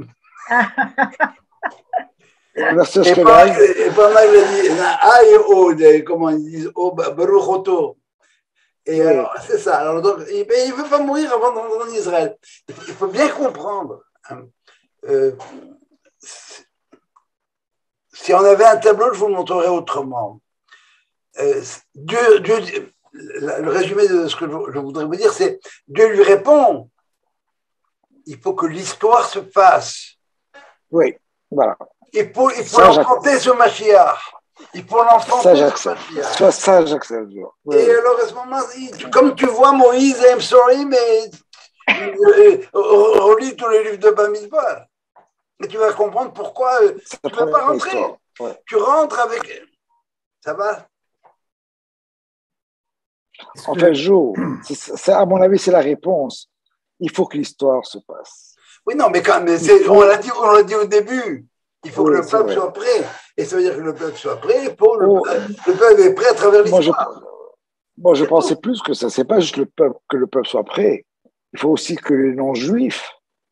et pendant que il dit A et O, comment ils disent, O, Baruch Oto. Et oui. Alors, c'est ça. Alors, donc, il ne veut pas mourir avant d'entrer en Israël. Il faut bien comprendre. Euh, Si on avait un tableau, je vous le montrerais autrement. Euh, Dieu, Dieu, le résumé de ce que je voudrais vous dire, c'est Dieu lui répond, il faut que l'histoire se fasse. Oui, voilà. Il faut, il faut l'enfanter ce Mashiach. Il faut l'enfanter ce Mashiach. Soit ça, j'accepte. Oui. Et alors, à ce moment, comme tu vois Moïse, I'm sorry, mais relis tous les livres de Bamidbar. Et tu vas comprendre pourquoi euh, tu ne peux pas rentrer. Ouais. Tu rentres avec... Ça va? Enfin, Jo, c'est- c'est- à mon avis, c'est la réponse. Il faut que l'histoire se passe. Oui, non, mais, quand, mais Il c'est- on faut- l'a dit, on l'a dit au début. Il faut que Oui, le c'est peuple vrai. soit prêt. Et ça veut dire que le peuple soit prêt pour le, Oh, peuple- le peuple est prêt à travers moi, je, l'histoire. moi, je C'est pensais plus que ça. C'est pas juste le peuple, que le peuple soit prêt. Il faut aussi que les non-juifs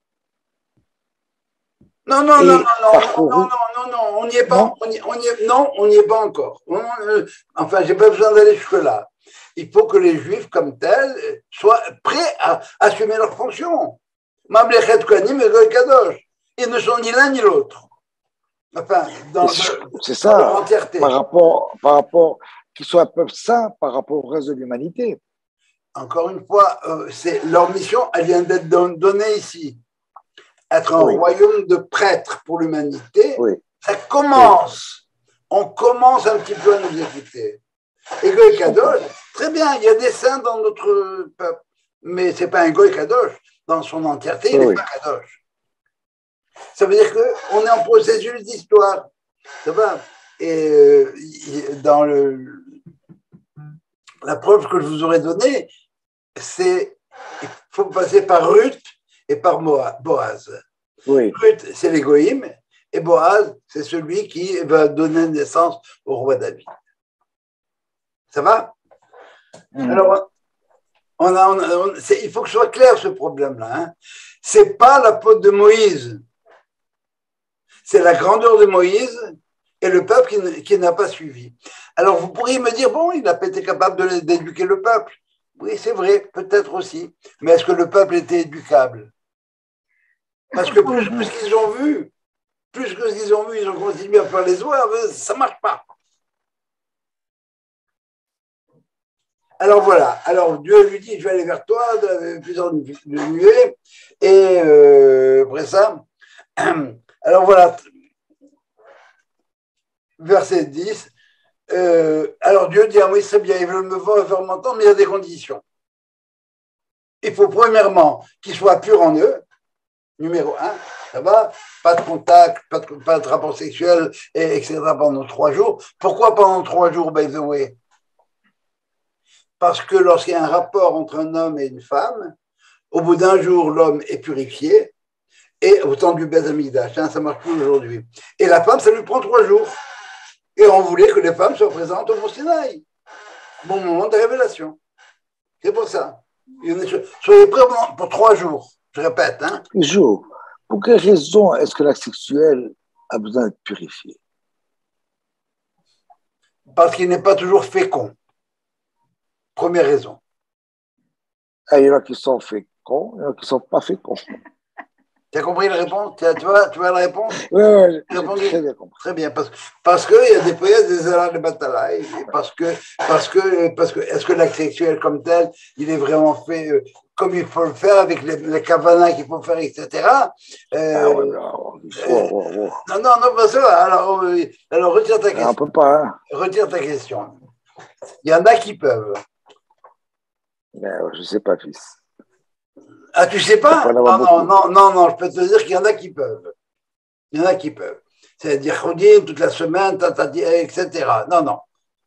Non, non, non, aient non, non, non, parcouru. non, non, non, on n'y est pas, Non? on y, on y est, non, on n'y est pas encore. On- euh, enfin, j'ai pas besoin d'aller jusque-là. Il faut que les juifs, comme tels, soient prêts à assumer leurs fonctions. Mamlechet Kohanim et Goy Kadosh. Ils ne sont ni l'un ni l'autre. Enfin, dans, C'est dans- c'est dans leur ça, entièreté. par rapport, par rapport, qu'ils soient un peuple saint par rapport au reste de l'humanité. Encore une fois, euh, c'est leur mission, elle vient d'être don- donnée ici. Être un Oui. royaume de prêtres pour l'humanité, Oui. ça commence. On commence un petit peu à nous écouter. Et Goy Kadosh, très bien, il y a des saints dans notre peuple, mais ce n'est pas un Goy Kadosh. Dans son entièreté, il n'est Oui. pas Kadosh. Ça veut dire qu'on est en processus d'histoire. Ça va. Et euh, dans le, la preuve que je vous aurais donnée, c'est qu'il faut passer par Ruth et par Moa- Boaz. Oui. Ruth, c'est l'égoïme, et Boaz, c'est celui qui va donner naissance au roi David. Ça va? Mm. Alors, on a, on a- on- c'est- il faut que ce soit clair ce problème-là. Hein. Ce n'est pas la faute de Moïse, c'est la grandeur de Moïse et le peuple qui, n- qui n'a pas suivi. Alors, vous pourriez me dire, bon, il n'a pas été capable de- d'éduquer le peuple. Oui, c'est vrai, peut-être aussi. Mais est-ce que le peuple était éducable? Parce que plus que ce qu'ils ont vu, plus que ce qu'ils ont vu, ils ont continué à faire les oies, ça ne marche pas. Alors voilà, alors Dieu lui dit, je vais aller vers toi, de plusieurs de nuées, et euh, après ça, alors voilà, verset dix, euh, alors Dieu dit à Moïse, très bien, ils veulent me voir faire m'entendre, mais il y a des conditions. Il faut premièrement qu'ils soient purs en eux, numéro un, ça va, pas de contact, pas de, pas de rapport sexuel, et, etc. pendant trois jours. Pourquoi pendant trois jours, by the way? Parce que lorsqu'il y a un rapport entre un homme et une femme, au bout d'un jour, l'homme est purifié, et au temps du Beth Amikdash, hein, ça marche plus aujourd'hui. Et la femme, ça lui prend trois jours. Et on voulait que les femmes soient présentes au Mont Sinaï, bon moment de révélation. C'est pour ça. Soyez prêts pour trois jours, je répète. Hein. Jo, pour quelle raison est-ce que l'acte sexuel a besoin d'être purifié? Parce qu'il n'est pas toujours fécond. Première raison. Ah, il y en a qui sont féconds, il y en a qui ne sont pas féconds. Tu as compris la réponse? Tu as, tu vois, tu vois la réponse? Oui, oui, Tu as j'ai répondu? très bien compris. Très bien, parce, parce qu'il y a des poètes des alats de bataille, parce que, parce que, parce que, est-ce que l'acte sexuel comme tel, il est vraiment fait euh, comme il faut le faire, avec les, les cavanins qu'il faut faire, et cetera. Euh, Ah ouais, non, il faut, euh, ouais, ouais. non, non, non, pas ça. Alors, euh, alors retire ta On question. ne peut pas, hein. Retire ta question. Il y en a qui peuvent. Mais, euh, je ne sais pas, fils. Ah, tu sais pas? Il faut en Non, avoir non, beaucoup. non, non, non, je peux te dire qu'il y en a qui peuvent. Il y en a qui peuvent. C'est-à-dire Khodin toute la semaine, tatati, et cetera. Non, non.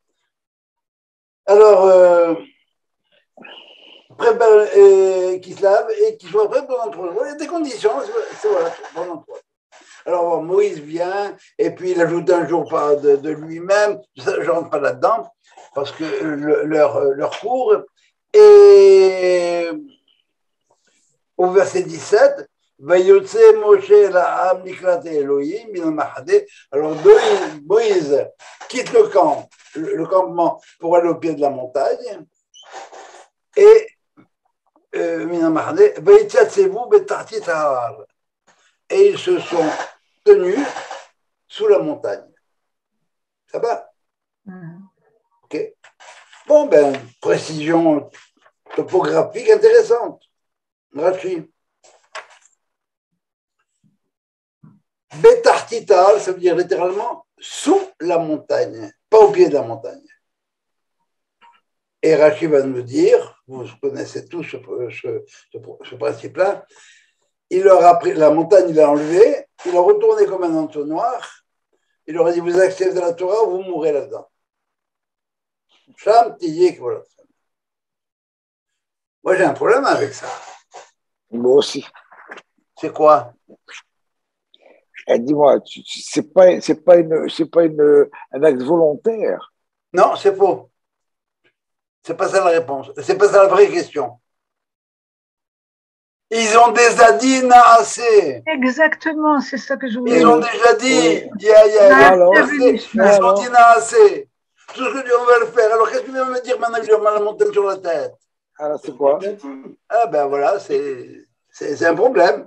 Alors, euh, prêt, euh, qui se lave et qui soit prêt pendant trois jours. Il y a des conditions, c'est c'est voilà, pendant trois jours. Alors, Moïse vient et puis il ajoute un jour par- de, de lui-même. Ça, je ne rentre pas là-dedans parce que le- leur, leur cours. Et au verset dix-sept, Vayotse Moshe La'am Nikrat Elohim min Mahade. Alors Moïse quitte le camp, le, le campement pour aller au pied de la montagne. Et euh, min Mahade, Vayotse Betartit Ha'ar. Et ils se sont tenus sous la montagne. Ça va? Mhm. Ok. Bon, ben, précision topographique intéressante. Rachi. Betartital, ça veut dire littéralement sous la montagne, pas au pied de la montagne. Et Rachi va nous dire, vous connaissez tous ce, ce, ce, ce principe-là, il leur a pris, la montagne, il l'a enlevé, il l'a retourné comme un entonnoir, il leur a dit, vous acceptez la Torah, vous mourrez là-dedans. Cham, tiyek, voilà. Moi, j'ai un problème avec ça. Moi aussi. C'est quoi? Eh, dis-moi, tu- tu- c'est pas, c'est pas une, c'est pas une, un acte volontaire. Non, c'est faux. C'est pas ça la réponse. C'est pas ça la vraie question. Ils ont déjà dit Naasé. Exactement, c'est ça que je voulais Ils ont dire. déjà dit, Oui. il y a, il y a, il y a Alors, versé, ils ont alors. dit Naasé. Tout ce que Dieu va le faire. Alors, qu'est-ce que tu viens me dire maintenant que j'ai mal à la montagne sur la tête? Alors, c'est quoi? Ah ben voilà, c'est c'est- c'est un problème.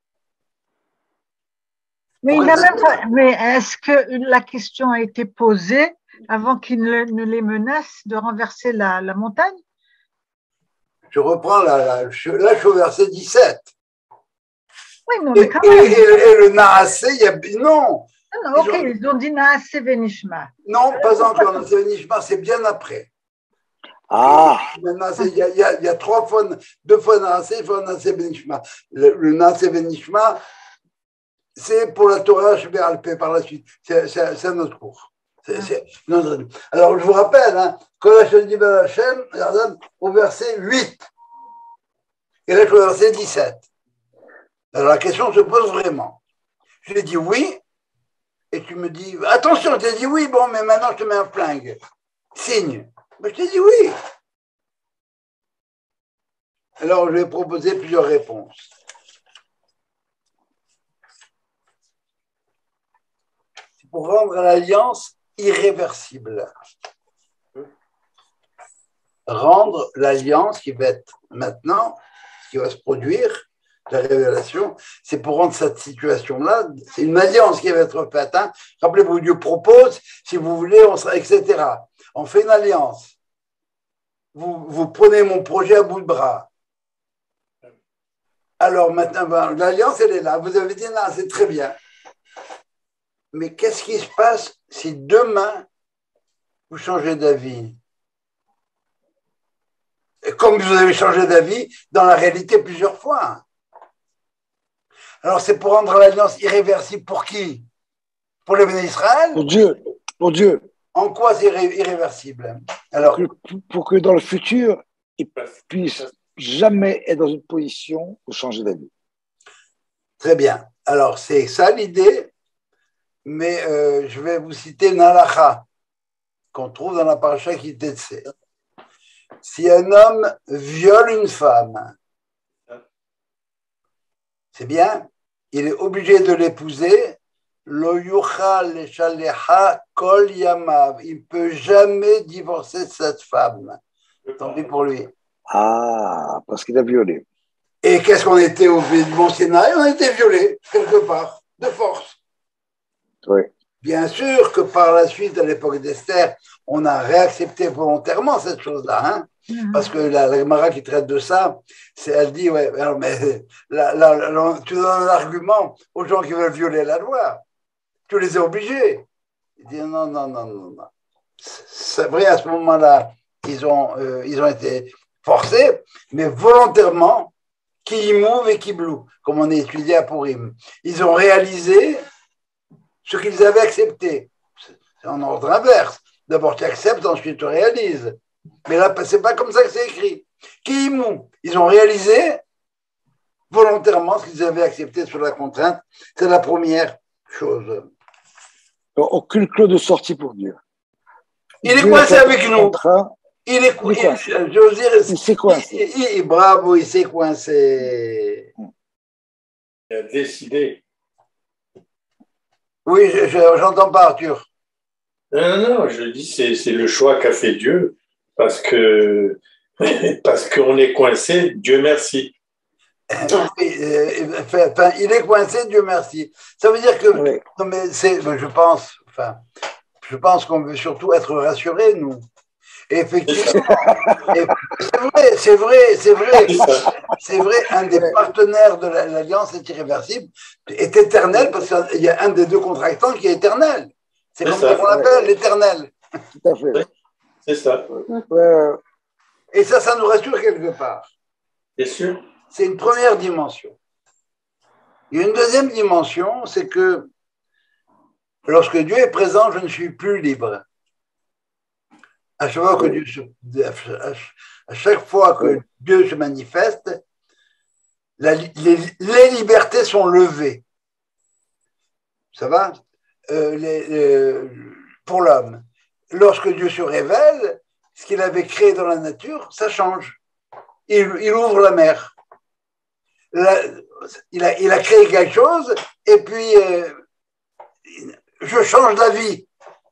Mais, il Pourquoi a ça- même pas- mais est-ce que la question a été posée avant qu'il ne, ne les menace de renverser la, la montagne? Je reprends la, la, je- là, je suis au verset dix-sept. Oui, non, Et, mais quand et- même. et- et le Naasé, il y a. Non, Non, non, ok, ils ont- ils ont dit Naase Venishma. non, pas encore. Naasé Benishma, c'est bien après. Ah, Maintenant, c'est- il y, a- il y a- il y a trois fois, deux fois Naasé, une fois Naasé Benishma. Le, le Naasé Benishma, c'est pour la Torah Shbe'alpé par la suite. C'est c'est- c'est un autre cours. C'est- c'est une autre- Alors, je vous rappelle, hein, quand je dis Ben Hachem, regardez, au verset huit, et là, je suis au verset dix-sept. Alors, la question se pose vraiment. Je lui ai dit oui, et tu me dis, attention, je t'ai dit oui, bon, mais maintenant, je te mets un flingue. Signe. Mais je t'ai dit oui. Alors, je lui ai proposé plusieurs réponses. C'est pour rendre l'alliance irréversible. Rendre l'alliance qui va être maintenant, qui va se produire, la révélation, c'est pour rendre cette situation-là, c'est une alliance qui va être faite. Hein. Rappelez-vous, Dieu propose, si vous voulez, on sera, et cetera. On fait une alliance. Vous, vous prenez mon projet à bout de bras. Alors maintenant, ben, l'alliance, elle est là. Vous avez dit, non, c'est très bien. Mais qu'est-ce qui se passe si demain, vous changez d'avis? Et comme vous avez changé d'avis, dans la réalité, plusieurs fois. Alors, c'est pour rendre l'alliance irréversible pour qui? Pour les bénis Israël? pour Dieu, pour Dieu. En quoi c'est irré- irréversible? Alors, Pour que, pour que dans le futur, ils puissent jamais être dans une position de changer d'avis. très bien. Alors, c'est ça l'idée, mais euh, je vais vous citer une halakha qu'on trouve dans la paracha qui Tetsé. Si un homme viole une femme, c'est bien, il est obligé de l'épouser. Lo yuchal leshaleha kol yamav. Il ne peut jamais divorcer de cette femme. Tant pis pour lui. Ah, parce qu'il a violé. Et qu'est-ce qu'on était au pays du Mont Sinaï? On a été violés, quelque part, de force. Oui. Bien sûr que par la suite, à l'époque d'Esther, on a réaccepté volontairement cette chose-là, hein, parce que la, la Gemara qui traite de ça, c'est, elle dit, ouais, alors, mais la, la, la, tu donnes un argument aux gens qui veulent violer la loi, tu les as obligés. Il dit non, non, non, non, non. C'est vrai, à ce moment-là, ils ont, euh, ils ont été forcés, mais volontairement, qui mouve et qui blou, comme on a étudié à Purim. Ils ont réalisé ce qu'ils avaient accepté. C'est en ordre inverse. D'abord, tu acceptes, ensuite tu réalises. Mais là, c'est pas comme ça que c'est écrit. Qui mou, ils ont réalisé volontairement ce qu'ils avaient accepté sur la contrainte. C'est la première chose. Donc, aucune clause de sortie pour Dieu. Il est Dieu coincé a fait avec un nous. contrat. Il est, Il est coincé. il- j'ose dire, Il s'est coincé. il- il- bravo, il s'est coincé. Il a décidé. Oui, je- je- j'entends pas, Arthur. Non, non, non, je dis c'est c'est le choix qu'a fait Dieu parce que parce qu'on est coincé. Dieu merci. Oui, euh, enfin, il est coincé, Dieu merci. Ça veut dire que, Oui. non, mais c'est, je pense, enfin, je pense qu'on veut surtout être rassurés, nous. Et effectivement, et c'est vrai, c'est vrai, c'est vrai, C'est ça. c'est vrai, un des partenaires de la- l'Alliance est irréversible, est éternel, parce qu'il y a un des deux contractants qui est éternel. C'est C'est comme ça. ça qu'on l'appelle, l'éternel. Tout à fait. C'est ça. Ouais, Et ça, ça nous rassure quelque part. Bien sûr. C'est une première dimension. Il y a une deuxième dimension, c'est que lorsque Dieu est présent, je ne suis plus libre. À chaque fois que Dieu se, à chaque fois que Dieu se manifeste, la, les, les libertés sont levées. Ça va euh, les, les, pour l'homme. Lorsque Dieu se révèle, ce qu'il avait créé dans la nature, ça change. Il, il ouvre la mer. La, il, a, il a créé quelque chose et puis euh, je change la vie.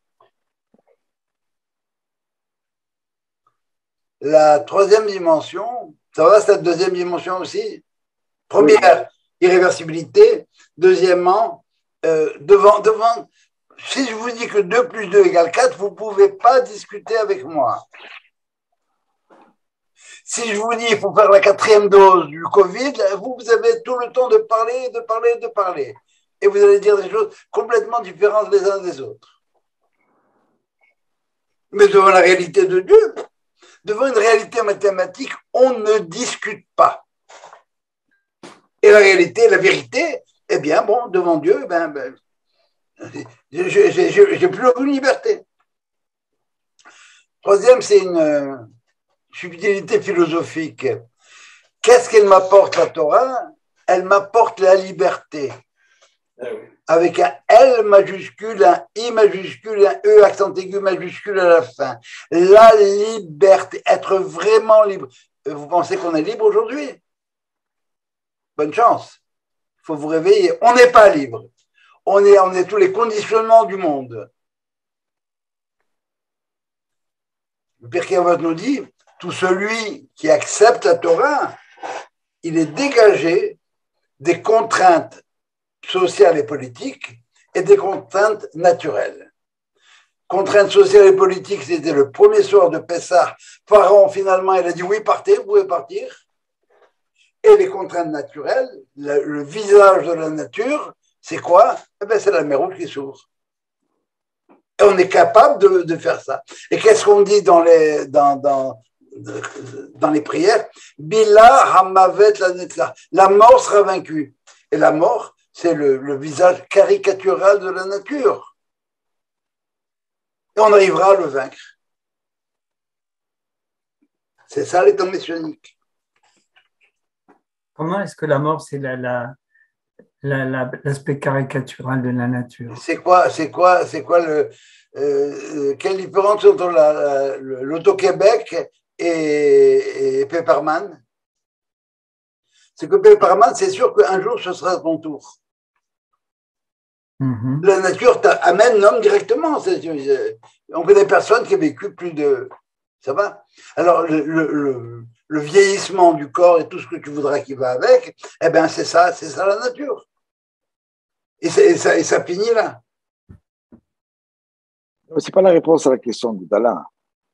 La troisième dimension, ça va, c'est la deuxième dimension aussi. Première, irréversibilité. Deuxièmement, euh, devant, devant, si je vous dis que deux plus deux égale quatre, vous ne pouvez pas discuter avec moi. Si je vous dis qu'il faut faire la quatrième dose du Covid, vous, vous avez tout le temps de parler, de parler, de parler. Et vous allez dire des choses complètement différentes les uns des autres. Mais devant la réalité de Dieu, devant une réalité mathématique, on ne discute pas. Et la réalité, la vérité, eh bien, bon, devant Dieu, ben, ben je n'ai plus aucune liberté. Troisième, c'est une subtilité philosophique. Qu'est-ce qu'elle m'apporte, la Torah? Elle m'apporte la liberté. Avec un L majuscule, un I majuscule, un E accent aigu majuscule à la fin. La liberté, être vraiment libre. Vous pensez qu'on est libre aujourd'hui? Bonne chance. Il faut vous réveiller. On n'est pas libre. On est, on est tous les conditionnements du monde. Le Pirkei Avot nous dit, tout celui qui accepte la Torah, il est dégagé des contraintes sociales et politiques et des contraintes naturelles. Contraintes sociales et politiques, c'était le premier soir de Pessah. Pharaon, finalement, il a dit oui, partez, vous pouvez partir. Et les contraintes naturelles, le, le visage de la nature, c'est quoi? Eh bien, c'est la mer Rouge qui s'ouvre. Et on est capable de, de faire ça. Et qu'est-ce qu'on dit dans les, dans, dans, dans les prières? Bila hamavet la netla. La mort sera vaincue. Et la mort, c'est le, le visage caricatural de la nature. Et on arrivera à le vaincre. C'est ça les temps messianiques. Comment est-ce que la mort, c'est la, la, la, la, l'aspect caricatural de la nature? C'est quoi, c'est quoi, c'est quoi le, euh, quelle différence entre la, la, l'Auto-Québec et, et Pepperman? C'est que Pepperman, c'est sûr qu'un jour, ce sera ton tour. Mm-hmm. La nature amène l'homme directement. On connaît personne qui a vécu plus de... Ça va? Alors, le, le, le, le vieillissement du corps et tout ce que tu voudras qui va avec, eh bien, c'est ça, c'est ça la nature. Et, et, ça, et ça finit là. Ce n'est pas la réponse à la question de d'Alain.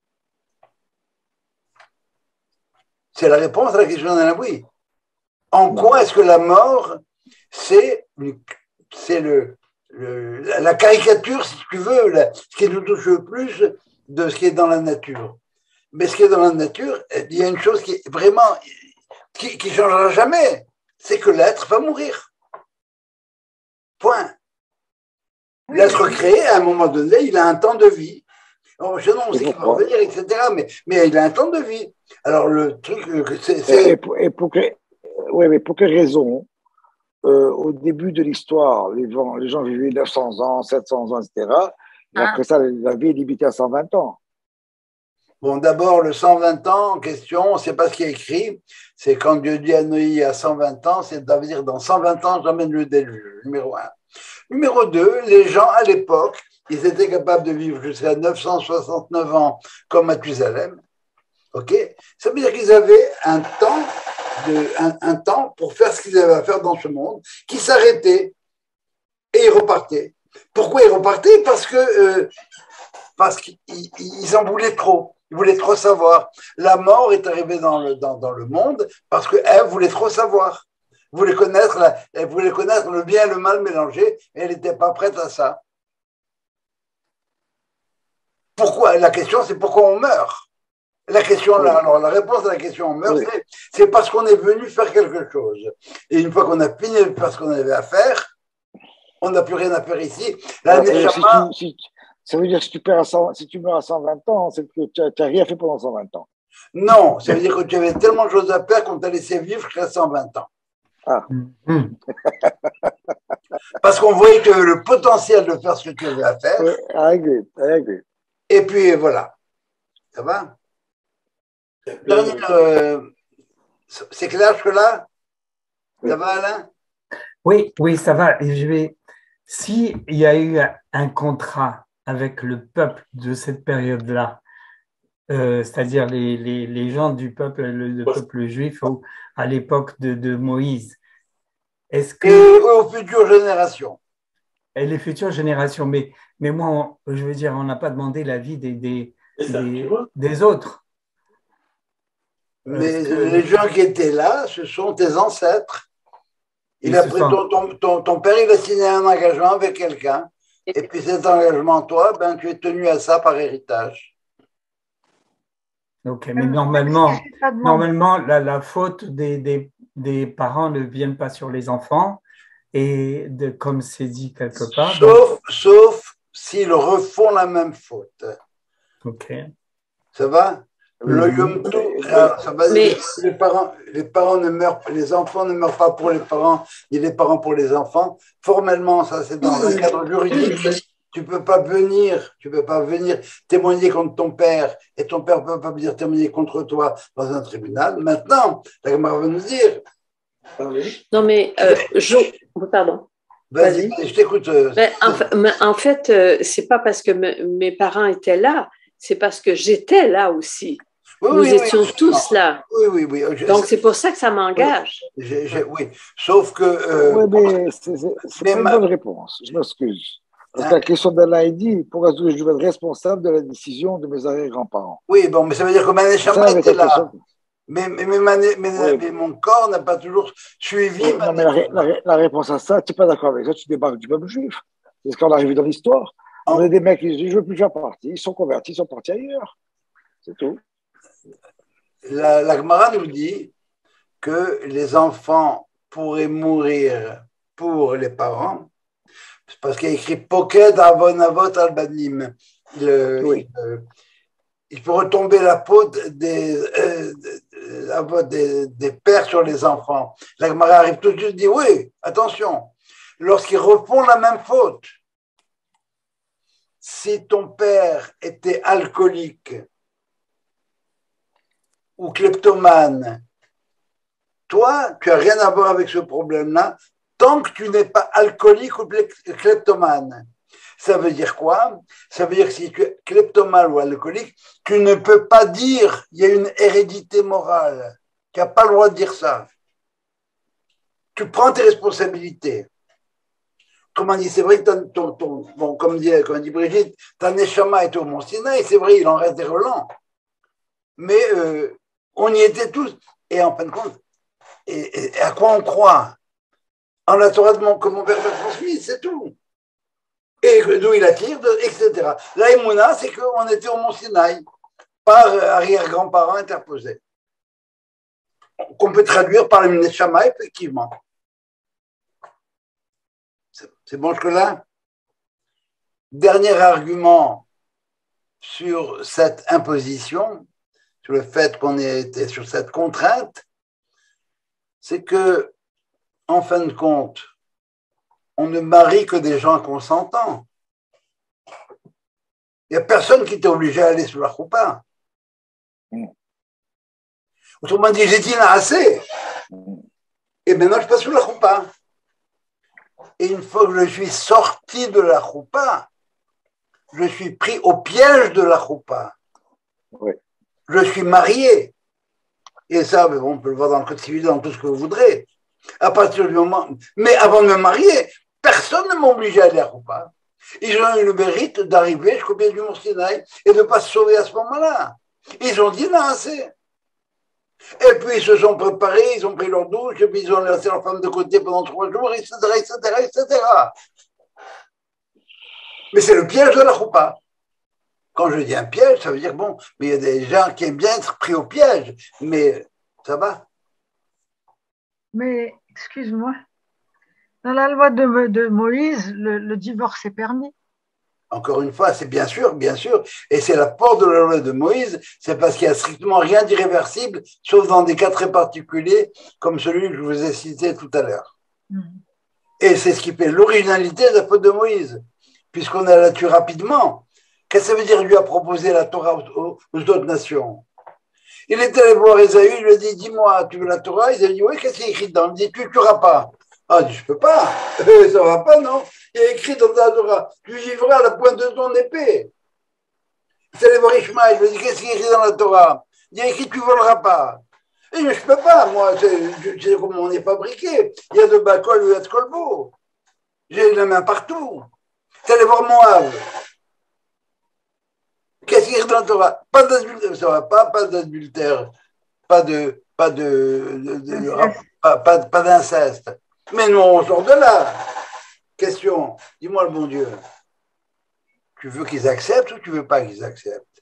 C'est la réponse à la question d'Alain, oui. En non. Quoi est-ce que la mort, c'est, c'est le, le, la caricature, si tu veux, la, ce qui nous touche le plus de ce qui est dans la nature. Mais ce qui est dans la nature, il y a une chose qui est vraiment, qui ne changera jamais, c'est que l'être va mourir. Point. L'être créé, à un moment donné, il a un temps de vie. Alors, je sais, on sait qu'il va revenir, et cetera. Mais, mais il a un temps de vie. Alors, le truc, c'est... c'est... Et, pour, et pour, que, ouais, mais pour quelle raison euh, au début de l'histoire, les gens, les gens vivaient neuf cents ans, sept cents ans, et cetera. Et ah. Après ça, la vie est limitée à cent vingt ans. Bon, d'abord, le cent vingt ans en question, c'est pas ce qui est écrit. C'est quand Dieu dit à Noé à cent vingt ans, c'est à dire dans cent vingt ans, j'emmène le déluge, numéro un. Numéro deux, les gens à l'époque, ils étaient capables de vivre jusqu'à neuf cent soixante-neuf ans comme Mathusalem. Ok? Ça veut dire qu'ils avaient un temps, de, un, un temps pour faire ce qu'ils avaient à faire dans ce monde, qui s'arrêtait et ils repartaient. Pourquoi ils repartaient? Parce que euh, parce qu'ils ils en voulaient trop. Ils voulaient trop savoir. La mort est arrivée dans le, dans, dans le monde parce qu'elle voulait trop savoir. Elle voulait connaître, la, elle voulait connaître le bien et le mal mélangé, et elle n'était pas prête à ça. Pourquoi? La question, c'est pourquoi on meurt. La question, oui. alors, la réponse à la question on meurt, oui. c'est, c'est parce qu'on est venu faire quelque chose. Et une fois qu'on a fini de faire ce qu'on avait à faire, on n'a plus rien à faire ici. La alors, si, tu, si, Ça veut dire que si tu, perds à cent, si tu meurs à cent vingt ans, c'est que tu n'as rien fait pendant cent vingt ans. Non, ça veut dire que tu avais tellement de choses à faire qu'on t'a laissé vivre jusqu'à cent vingt ans. Ah. Mm. Parce qu'on voyait que tu avais le potentiel de faire ce que tu avais à faire. Oui, I agree, I agree. Et puis voilà. Ça va? Dernière, euh, c'est clair jusque-là? Ça va, Alain? Oui, oui, ça va. Et je vais. S'il y a eu un contrat avec le peuple de cette période-là, euh, c'est-à-dire les, les, les gens du peuple, le, le peuple juif au- à l'époque de, de Moïse, est-ce que. Et aux futures générations. Et les futures générations, mais, mais moi, on- je veux dire, on n'a pas demandé l'avis des, des, des, des autres. Mais Est-ce que- les gens qui étaient là, ce sont tes ancêtres. Il Ils a se pris sont- ton, ton, ton, ton père, il a signé un engagement avec quelqu'un. Et puis cet engagement, toi, ben, tu es tenu à ça par héritage. Ok, mais normalement, Est-ce que tu as demandé- normalement la, la faute des, des, des parents ne vient pas sur les enfants, et de, comme c'est dit quelque part. donc- Sauf, sauf s'ils refont la même faute. ok. Ça va? Le Mhm. Yom Tov, alors, ça va Mais- dire que les parents, les parents ne meurent, les enfants ne meurent pas pour les parents, ni les parents pour les enfants. Formellement, ça c'est dans un cadre juridique. Tu peux pas venir, tu peux pas venir témoigner contre ton père, et ton père peut pas venir témoigner contre toi dans un tribunal. Maintenant, la Gemara va nous dire, Non, mais euh, Jo- pardon. vas-y, Vas-y. je t'écoute. euh, Mais en, fa- mais en fait, euh, c'est pas parce que me- mes parents étaient là, c'est parce que j'étais là aussi. oui, Nous oui, oui, étions absolument. tous là. Oui, oui, oui. Je- Donc, c'est pour ça que ça m'engage. j'ai- j'ai- oui, sauf que. euh, Oui, mais c'est c'est- c'est mais pas une ma- bonne réponse. Je m'excuse. Parce Hein? que la question d'Alain est dit, pourquoi est-ce que je vais être responsable de la décision de mes arrière-grands-parents? Oui, bon, mais ça veut dire que Ça, Maneshama avec était la là. question. Mais, mais, mais, Mané- mais- Oui. mais mon corps n'a pas toujours suivi. Oui, non, mais la, ré- la ré- la réponse à ça, tu n'es pas d'accord avec ça, tu débarques du peuple juif. C'est ce qu'on a arrivé dans l'histoire. On En- a des mecs qui disent, je ne veux plus faire partie, ils sont convertis, ils sont partis ailleurs. C'est tout. La, la Gemara nous dit que les enfants pourraient mourir pour les parents, parce qu'il y a écrit Poked Avon Avot Albanim. Il, euh, Oui. il, euh, il peut retomber la peau des, euh, la faute des, des pères sur les enfants. La Gemara arrive tout de suite et dit oui, attention, lorsqu'ils refont la même faute, si ton père était alcoolique ou kleptomane, toi, tu n'as rien à voir avec ce problème-là tant que tu n'es pas alcoolique ou kleptomane. Ça veut dire quoi? Ça veut dire que si tu es kleptomane ou alcoolique, tu ne peux pas dire il y a une hérédité morale. Tu n'as pas le droit de dire ça. Tu prends tes responsabilités. Comme on dit, c'est vrai que ton, ton, ton, bon, comme dit, comme dit Brigitte, ta neshama est au Mont Sinaï, c'est vrai, il en reste des relents. Mais euh, on y était tous. Et en fin de compte, et, et à quoi on croit? En la Torah de mon, que mon père m'a transmis, c'est tout. Et d'où il attire, de, et cetera. La Emouna, c'est qu'on était au Mont Sinaï, par arrière-grands-parents interposés. Qu'on peut traduire par le Neshama, effectivement. C'est bon jusque-là? Dernier argument sur cette imposition, sur le fait qu'on était sur cette contrainte, c'est que, en fin de compte, on ne marie que des gens consentants. Il n'y a personne qui t'est obligé à aller sur la choupa. Autrement dit, j'ai dit assez. Et maintenant, je passe sur la choupa. Et une fois que je suis sorti de la choupa, je suis pris au piège de la choupa. Oui. Je suis marié. Et ça, on peut le voir dans le code civil, dans tout ce que vous voudrez. À partir du moment. Mais avant de me marier, personne ne m'a obligé à aller à la choupa. Ils ont eu le mérite d'arriver jusqu'au pied du Mont Sinaï et de ne pas se sauver à ce moment-là. Ils ont dit non, assez. Et puis ils se sont préparés, ils ont pris leur douche, et puis ils ont laissé leur femme de côté pendant trois jours, et cetera, et cetera, et cetera. Mais c'est le piège de la choupa. Quand je dis un piège, ça veut dire, bon, mais il y a des gens qui aiment bien être pris au piège, mais ça va. Mais, excuse-moi, dans la loi de, de Moïse, le, le divorce est permis. Encore une fois, c'est bien sûr, bien sûr, et c'est l'apport de la loi de Moïse, c'est parce qu'il n'y a strictement rien d'irréversible, sauf dans des cas très particuliers, comme celui que je vous ai cité tout à l'heure. Mmh. Et c'est ce qui fait l'originalité de la faute de Moïse, puisqu'on a là-dessus rapidement. Qu'est-ce que ça veut dire, lui a proposé la Torah aux, aux autres nations? Il est allé voir Ésaü, il lui a dit, dis-moi, tu veux la Torah? Il a dit, oui, qu'est-ce qu'il y a écrit dedans? Il dit, tu ne tueras pas. Ah, je ne peux pas, ça va pas, non? Il y a écrit dans la Torah, tu vivras à la pointe de ton épée. Il est allé voir Ishmaël, il lui a dit, qu'est-ce qu'il y a écrit dans la Torah? Il y a écrit, tu ne voleras pas. Et je ne peux pas, moi, je sais comment on est fabriqué. Il y a de Bacol, il y a de Colbo. J'ai la main partout. Il est allé voir Moab. Qu'est-ce qu'il y a dans la Torah? Pas d'adultère, ça va pas, pas d'adultère, pas de, pas de, de, de, de pas, pas, pas d'inceste. Mais nous, on sort de là. Question, dis-moi le bon Dieu, tu veux qu'ils acceptent ou tu veux pas qu'ils acceptent?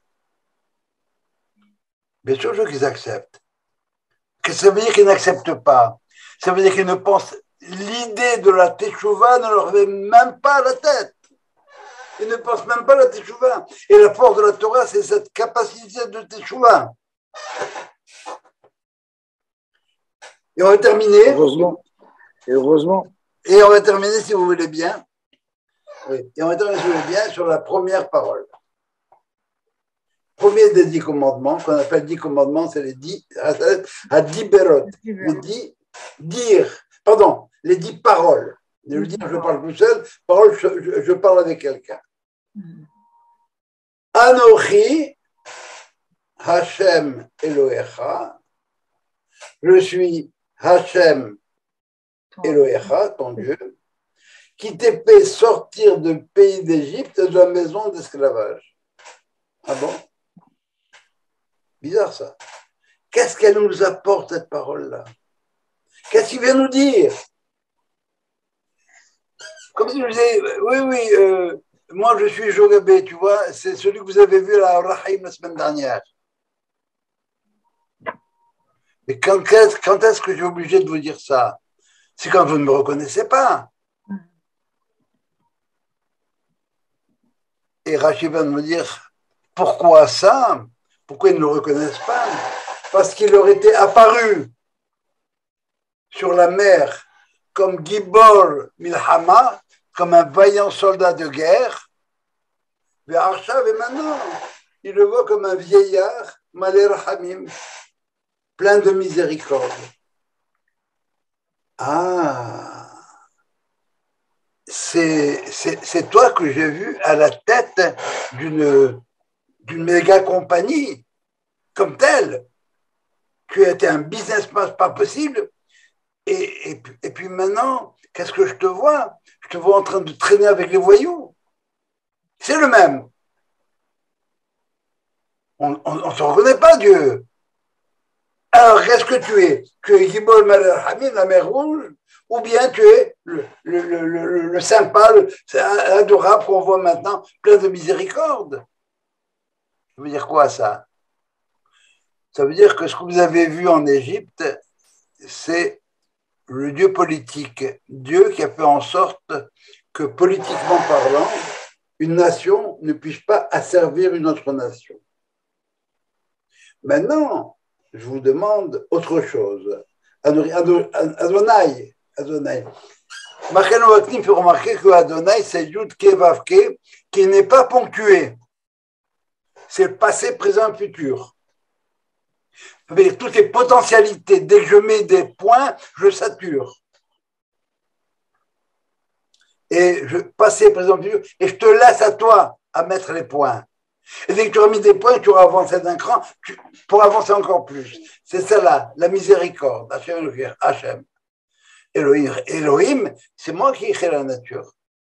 Bien sûr, je veux qu'ils acceptent. Qu'est-ce que ça veut dire qu'ils n'acceptent pas? Ça veut dire qu'ils ne pensent, l'idée de la teshuva ne leur met même pas à la tête. Ils ne pensent même pas à la teshuva. Et la force de la Torah, c'est cette capacité de teshuva. Et on va terminer. Heureusement. Et heureusement. Et on va terminer, si vous voulez bien. Oui. Et on va terminer, si vous voulez bien, sur la première parole. Premier des dix commandements, qu'on appelle dix commandements, c'est les dix, à dix berot. Les dix, dire, pardon, les dix paroles. Je veux dire, je parle tout seul, parole, je, je, je parle avec quelqu'un. Anochi, Hashem Elohecha, je suis Hashem Elohecha, ton Dieu, qui t'ai fait sortir du pays d'Égypte, de la maison d'esclavage. Ah bon? Bizarre ça. Qu'est-ce qu'elle nous apporte, cette parole-là? Qu'est-ce qu'il vient nous dire? Comme si je disais, oui, oui, euh, moi je suis Jogabé, tu vois, c'est celui que vous avez vu à la Rahim la semaine dernière. Mais quand, quand est-ce que j'ai obligé de vous dire ça? C'est quand vous ne me reconnaissez pas. Et Rachid va me dire, pourquoi ça? Pourquoi ils ne le reconnaissent pas? Parce qu'il leur était apparu sur la mer comme Gibor Milhama, comme un vaillant soldat de guerre. Mais Arshav, et maintenant, il le voit comme un vieillard, Malé Rahamim, plein de miséricorde. Ah, c'est toi que j'ai vu à la tête d'une d'une méga compagnie comme telle. Tu as été un businessman pas possible. Et, et, et puis maintenant, qu'est-ce que je te vois? Je te vois en train de traîner avec les voyous. C'est le même. On ne se reconnaît pas, Dieu. Alors, qu'est-ce que tu es? Tu es Gibol Malal Hamid, la mer Rouge, ou bien tu es le, le, le, le, le sympa, le, adorable qu'on voit maintenant, plein de miséricorde. Ça veut dire quoi, ça? Ça veut dire que ce que vous avez vu en Égypte, c'est le Dieu politique. Dieu qui a fait en sorte que, politiquement parlant, une nation ne puisse pas asservir une autre nation. Maintenant, je vous demande autre chose. Adonai, Adonai. Marquez-nous votre livre pour remarquer que Adonai, c'est Yud Ke Vav Ke, qui n'est pas ponctué. C'est le passé, présent, futur. Ça veut dire toutes les potentialités. Dès que je mets des points, je sature. Et je passé, présent, futur, et je te laisse à toi à mettre les points. Et dès que tu auras mis des points, tu auras avancé d'un cran tu, pour avancer encore plus. C'est ça là, la miséricorde. Hachem, Hachem. Elohim, Elohim c'est moi qui ai créé la nature.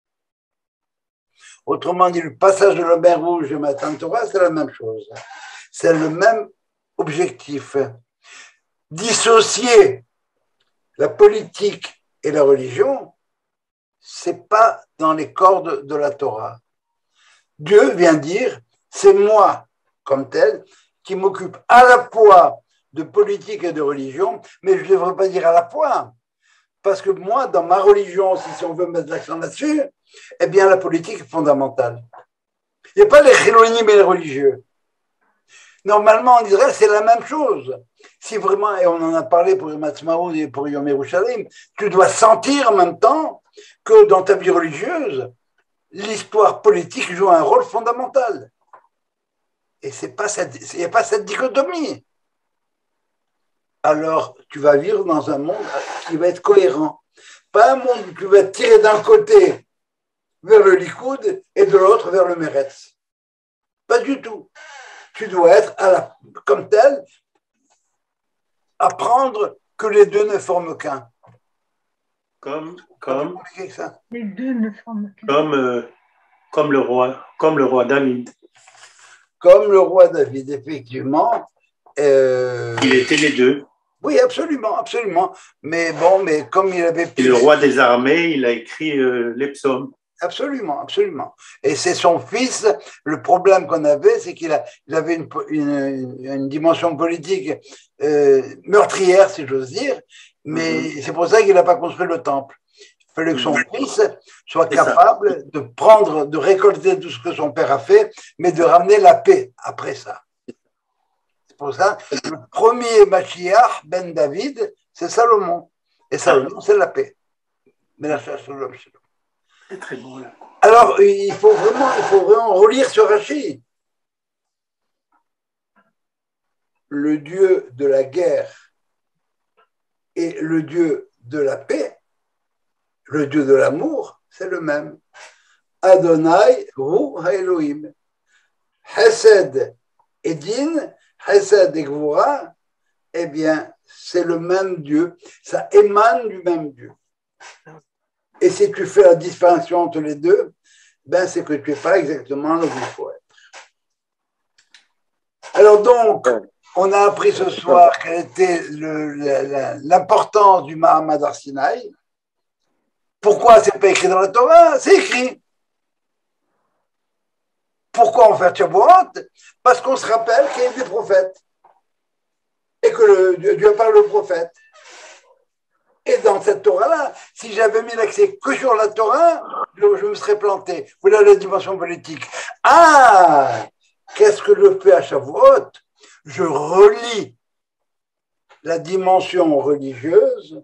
Autrement dit, le passage de la mer Rouge de Matan Torah, c'est la même chose. C'est le même objectif. Dissocier la politique et la religion, c'est pas dans les cordes de la Torah. Dieu vient dire, c'est moi, comme tel, qui m'occupe à la fois de politique et de religion, mais je ne devrais pas dire à la fois, Parce que moi, dans ma religion, si, si on veut mettre l'accent là-dessus, eh bien, la politique est fondamentale. Il n'y a pas les chilonim et les religieux. Normalement, en Israël, c'est la même chose. Si vraiment, et on en a parlé pour Yom Ha'atzmaut et pour Yom Yerushalayim, tu dois sentir en même temps que dans ta vie religieuse, l'histoire politique joue un rôle fondamental. Et c'est pas cette, il n'y a pas cette dichotomie. Alors, tu vas vivre dans un monde qui va être cohérent. Pas un monde où tu vas être tiré d'un côté vers le Likoud et de l'autre vers le Meretz. Pas du tout. Tu dois être à la, comme tel, apprendre que les deux ne forment qu'un. Comme, comme, Les deux ne forment qu'un. comme, euh, comme le roi, comme le roi David. Comme le roi David, effectivement. Euh, Il était les deux. Oui, absolument, absolument. Mais bon, mais comme il avait... Et le roi des armées, il a écrit euh, les psaumes. Absolument, absolument. Et c'est son fils. Le problème qu'on avait, c'est qu'il a, il avait une, une, une dimension politique euh, meurtrière, si j'ose dire, mais mm-hmm. c'est pour ça qu'il n'a pas construit le temple. Il fallait que son mm-hmm. fils soit c'est capable ça. de prendre, de récolter tout ce que son père a fait, mais de ramener la paix après ça. C'est pour ça le premier Mashiach, Ben David, c'est Salomon. Et Salomon, c'est la paix. Mais la chasse de l'homme, c'est C'est très bon, là. Alors, il faut vraiment, il faut vraiment relire sur Rachi. Le Dieu de la guerre et le Dieu de la paix, le Dieu de l'amour, c'est le même. Adonai hu Elohim. Chesed et Din, Chesed et Gvura, eh bien, c'est le même Dieu. Ça émane du même Dieu. Et si tu fais la distinction entre les deux, ben c'est que tu n'es pas exactement là où il faut être. Alors donc, on a appris ce soir quelle était le, la, l'importance du Mahamad Har Sinaï. Pourquoi c'est pas écrit dans la Torah? C'est écrit. Pourquoi on fait Shavuot? Parce qu'on se rappelle qu'il y a eu des prophètes. Et que le, Dieu parle au prophète. Et dans cette Torah-là, si j'avais mis l'accès que sur la Torah, je, je me serais planté. Voilà la dimension politique. Ah, qu'est-ce que je fais à Shavuot? Je relie la dimension religieuse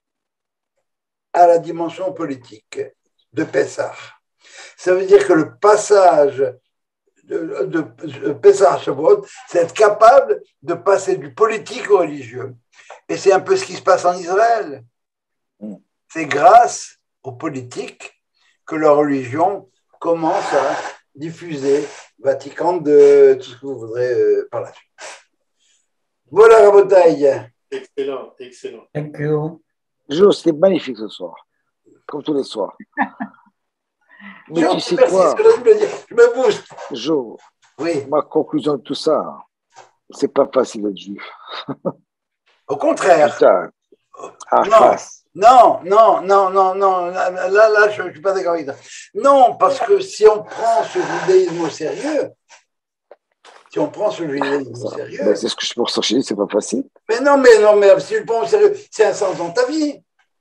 à la dimension politique de Pessah. Ça veut dire que le passage de, de, de Pessah à Shavuot, c'est être capable de passer du politique au religieux. Et c'est un peu ce qui se passe en Israël. C'est grâce aux politiques que la religion commence à diffuser Vatican de tout ce que vous voudrez euh, par la suite. Voilà, Rabotaï. Excellent, excellent. Thank you. Jo, c'était magnifique ce soir, comme tous les soirs. Mais Jo, tu sais merci, quoi, je me booste. Jo, oui. Ma conclusion de tout ça, c'est pas facile d'être juif. Au contraire. Putain, à non, face. non, non, non, non, non, là, là, là je ne suis pas d'accord avec ça. Non, parce que si on prend ce judaïsme au sérieux, si on prend ce judaïsme au sérieux. Ben, c'est ce que je pense que c'est pas facile. Mais non, mais non, mais si tu le prends au sérieux, c'est un sens dans ta vie.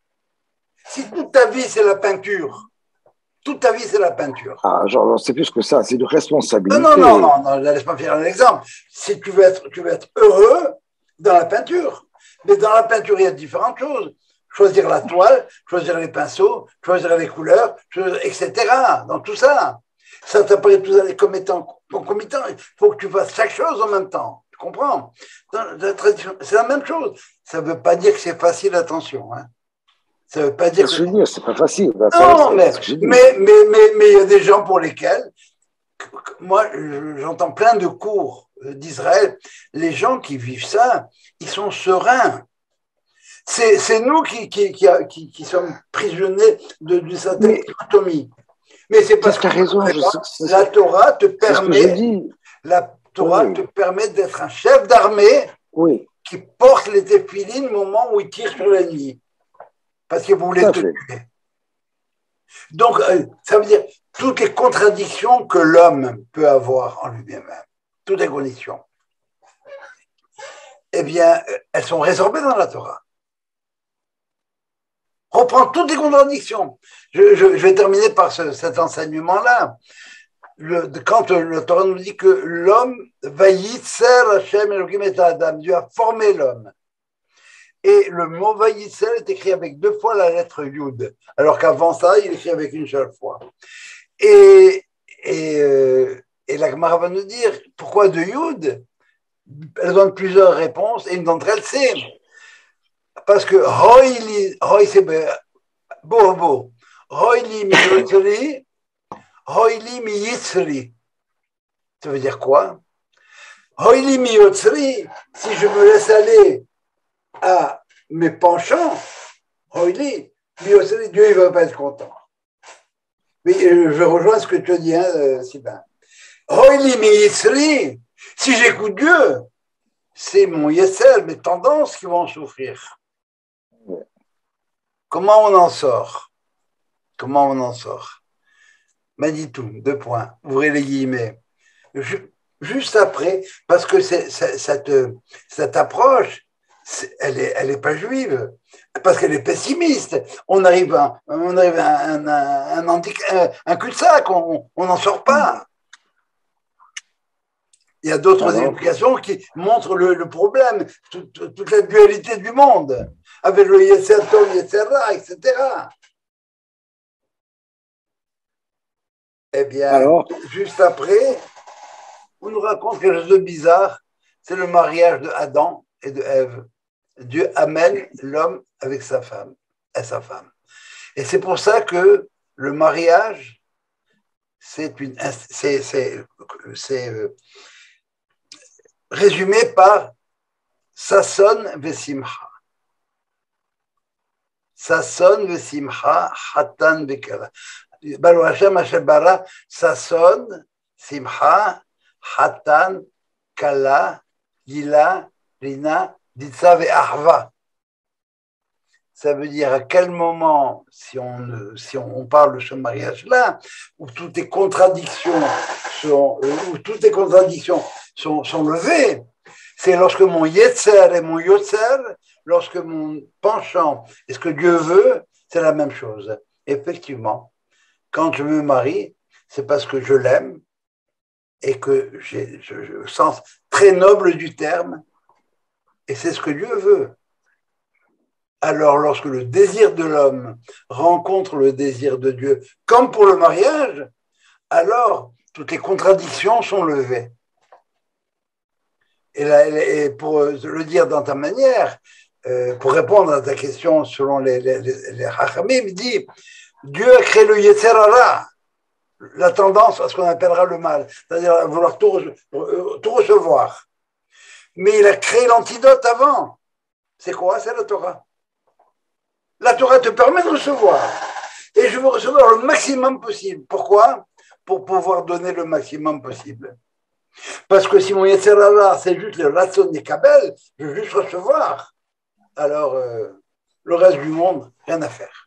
Si toute ta vie, c'est la peinture, toute ta vie, c'est la peinture. Ah, genre, c'est plus que ça, c'est de responsabilité. Non, non, non, non, non, laisse-moi faire un exemple. Si tu veux être, tu veux être heureux dans la peinture, mais dans la peinture, il y a différentes choses. Choisir la toile, choisir les pinceaux, choisir les couleurs, et cetera. Dans tout ça. Ça t'apparaît tout ça comme étant concomitant. Il faut que tu fasses chaque chose en même temps. Tu comprends? C'est la même chose. Ça ne veut pas dire que c'est facile, attention. Hein. Ça ne veut pas dire que. Ce que je veux dire, c'est pas facile. Non, ça, mais, mais, mais, mais, mais il y a des gens pour lesquels, moi, j'entends plein de cours d'Israël, les gens qui vivent ça, ils sont sereins. C'est nous qui, qui, qui, qui, qui sommes prisonniers de, de cette dichotomie. Mais c'est parce que raison, je, la Torah te permet, la Torah oui. te permet d'être un chef d'armée oui. qui porte les téphilines au moment où il tire sur l'ennemi. Parce que vous voulez te tuer. Donc, ça veut dire toutes les contradictions que l'homme peut avoir en lui-même, toutes les conditions, eh bien, elles sont résorbées dans la Torah. reprend toutes les contradictions. Je, je, je vais terminer par ce, cet enseignement-là. Le, quand le Torah nous dit que l'homme va yitzer Hashem Elohim et Adam, Dieu a formé l'homme. Et le mot va yitzer est écrit avec deux fois la lettre Yud, alors qu'avant ça, il est écrit avec une seule fois. Et, et, euh, et la Gemara va nous dire pourquoi de Yud. Elle donne plusieurs réponses et une d'entre elles c'est parce que Hoïli, Hoï c'est beau, beau, Hoïli mi yotzri, Hoïli mi yitzri. Ça veut dire quoi? Hoïli mi yotzri, si je me laisse aller à mes penchants, Hoïli mi yotzri, Dieu il va pas être content. Mais je rejoins ce que tu dis, hein, Sylvain. Hoïli mi yitzri. Si j'écoute Dieu, c'est mon yetzer, mes tendances qui vont souffrir. Comment on en sort? Comment on en sort? Manitou, deux points, ouvrez les guillemets. Juste après, parce que c'est, c'est, cette, cette approche, c'est, elle n'est elle est pas juive, parce qu'elle est pessimiste. On arrive à, on arrive à un, un, un, un, un cul-de-sac, on n'en sort pas. Il y a d'autres explications qui montrent le, le problème, toute, toute la dualité du monde, avec le Yetzer Tov, Yetzer Ra, et cetera. Eh bien, alors, juste après, on nous raconte quelque chose de bizarre, c'est le mariage de Adam et de Ève. Dieu amène l'homme avec sa femme, et sa femme. Et c'est pour ça que le mariage, c'est une, c'est, c'est, c'est résumé par Sasson Vesimcha. Sasson Vesimcha, Hatan Bekala. Baruch Hashem Asher bara Sasson, Simcha, Hatan, Kala, Gila, Rina, Ditsa et Ahva. Ça veut dire à quel moment, si on, si on parle de ce mariage-là, où toutes les contradictions sont, où toutes les contradictions sont, sont levées, c'est lorsque mon Yetzer et mon Yotzer, lorsque mon penchant et ce que Dieu veut, c'est la même chose. Effectivement, quand je me marie, c'est parce que je l'aime et que j'ai le sens très noble du terme, et c'est ce que Dieu veut. Alors, lorsque le désir de l'homme rencontre le désir de Dieu, comme pour le mariage, alors toutes les contradictions sont levées. Et, là, et pour le dire dans ta manière, euh, pour répondre à ta question selon les, les, les Hachamim, il dit Dieu a créé le Yetzer Hara, la tendance à ce qu'on appellera le mal, c'est-à-dire à vouloir tout, tout recevoir. Mais il a créé l'antidote avant. C'est quoi? C'est la Torah. La Torah te permet de recevoir. Et je veux recevoir le maximum possible. Pourquoi? Pour pouvoir donner le maximum possible. Parce que si mon Yetzer Hara, c'est juste le Ratson et Kabel, je veux juste recevoir. Alors, euh, le reste du monde, rien à faire.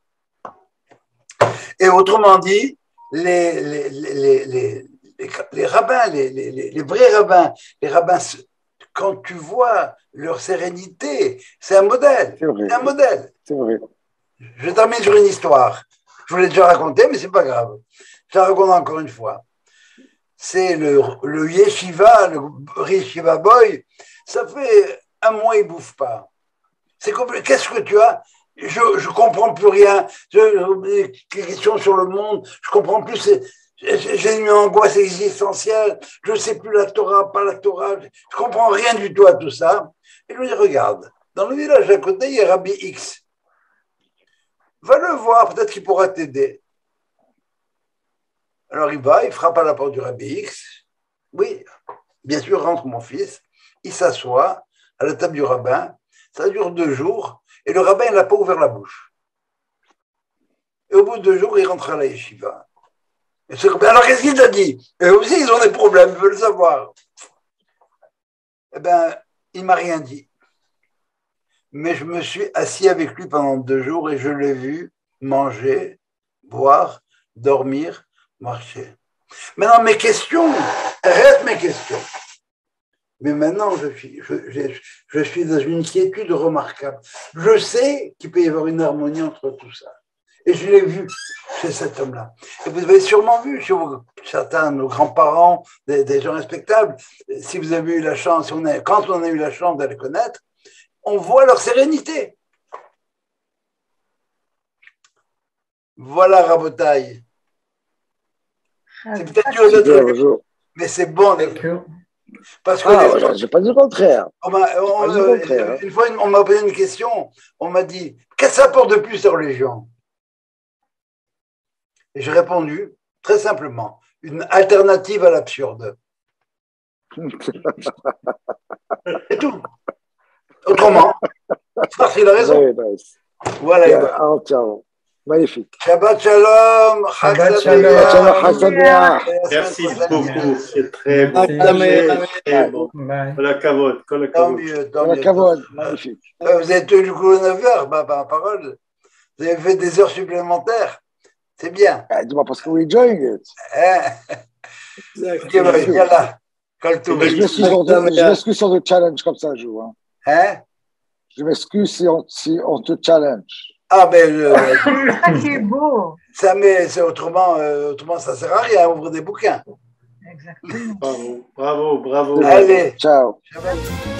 Et autrement dit, les, les, les, les, les, les rabbins, les, les, les vrais rabbins, les rabbins, quand tu vois leur sérénité, c'est un modèle. C'est, c'est un modèle. C'est vrai. Je termine sur une histoire. Je vous l'ai déjà racontée, mais c'est pas grave. Je la raconte encore une fois. C'est le, le yeshiva, le yeshiva boy. Ça fait un mois, il bouffe pas. C'est compl- Qu'est-ce que tu as? Je je comprends plus rien. Je, les questions sur le monde, je comprends plus. C'est, j'ai une angoisse existentielle. Je ne sais plus la Torah, pas la Torah. Je comprends rien du tout à tout ça. Et je lui dis, regarde, dans le village à côté, il y a Rabbi X. Va le voir, peut-être qu'il pourra t'aider. Alors il va, il frappe à la porte du Rabbi X. Oui, bien sûr, rentre mon fils. Il s'assoit à la table du rabbin. Ça dure deux jours. Et le rabbin, il n'a pas ouvert la bouche. Et au bout de deux jours, il rentre à la yeshiva. Et c'est... Alors qu'est-ce qu'il t'a dit? Et eux aussi, ils ont des problèmes, ils veulent le savoir. Eh bien, il ne m'a rien dit. Mais je me suis assis avec lui pendant deux jours et je l'ai vu manger, boire, dormir, marcher. Maintenant, mes questions, restent mes questions. Mais maintenant, je suis, je, je, je suis dans une quiétude remarquable. Je sais qu'il peut y avoir une harmonie entre tout ça. Et je l'ai vu chez cet homme-là. Et vous avez sûrement vu chez vos, certains de nos grands-parents, des, des gens respectables, si vous avez eu la chance, si on a, quand on a eu la chance d'aller connaître, on voit leur sérénité. Voilà, Rabotaï. C'est peut-être dur d'être, mais c'est bon d'être. Parce que ah, les... j'ai pas dit le contraire. On on, euh, contraire. Une fois, on m'a posé une question, on m'a dit, qu'est-ce que ça apporte de plus la religion? Et j'ai répondu, très simplement, une alternative à l'absurde. C'est tout. Autrement, c'est parce qu'il a raison. Oui, nice. Voilà. Yeah, oh, ciao. Magnifique. Shabbat shalom. Shabbat shalom. Merci beaucoup. C'est très bon. Très bon. La cavote. Tant mieux. Tant mieux. La cavote. Magnifique. Vous avez tenu le coup à neuf heures, ma parole. Vous avez fait des heures supplémentaires. C'est bien. Ah, dis-moi parce que we're enjoying it. Hein? Ok, bah, viens là. Colle-tout. Je m'excuse sur le challenge comme ça, Jo. Hein? Hein? Je m'excuse si on, si on te challenge. Ah, ben, euh, c'est ça qui est beau. Ça, mais c'est autrement, euh, autrement, ça sert à rien, ouvre des bouquins. Exactement. Bravo, bravo, bravo. Allez. Ciao. Ciao.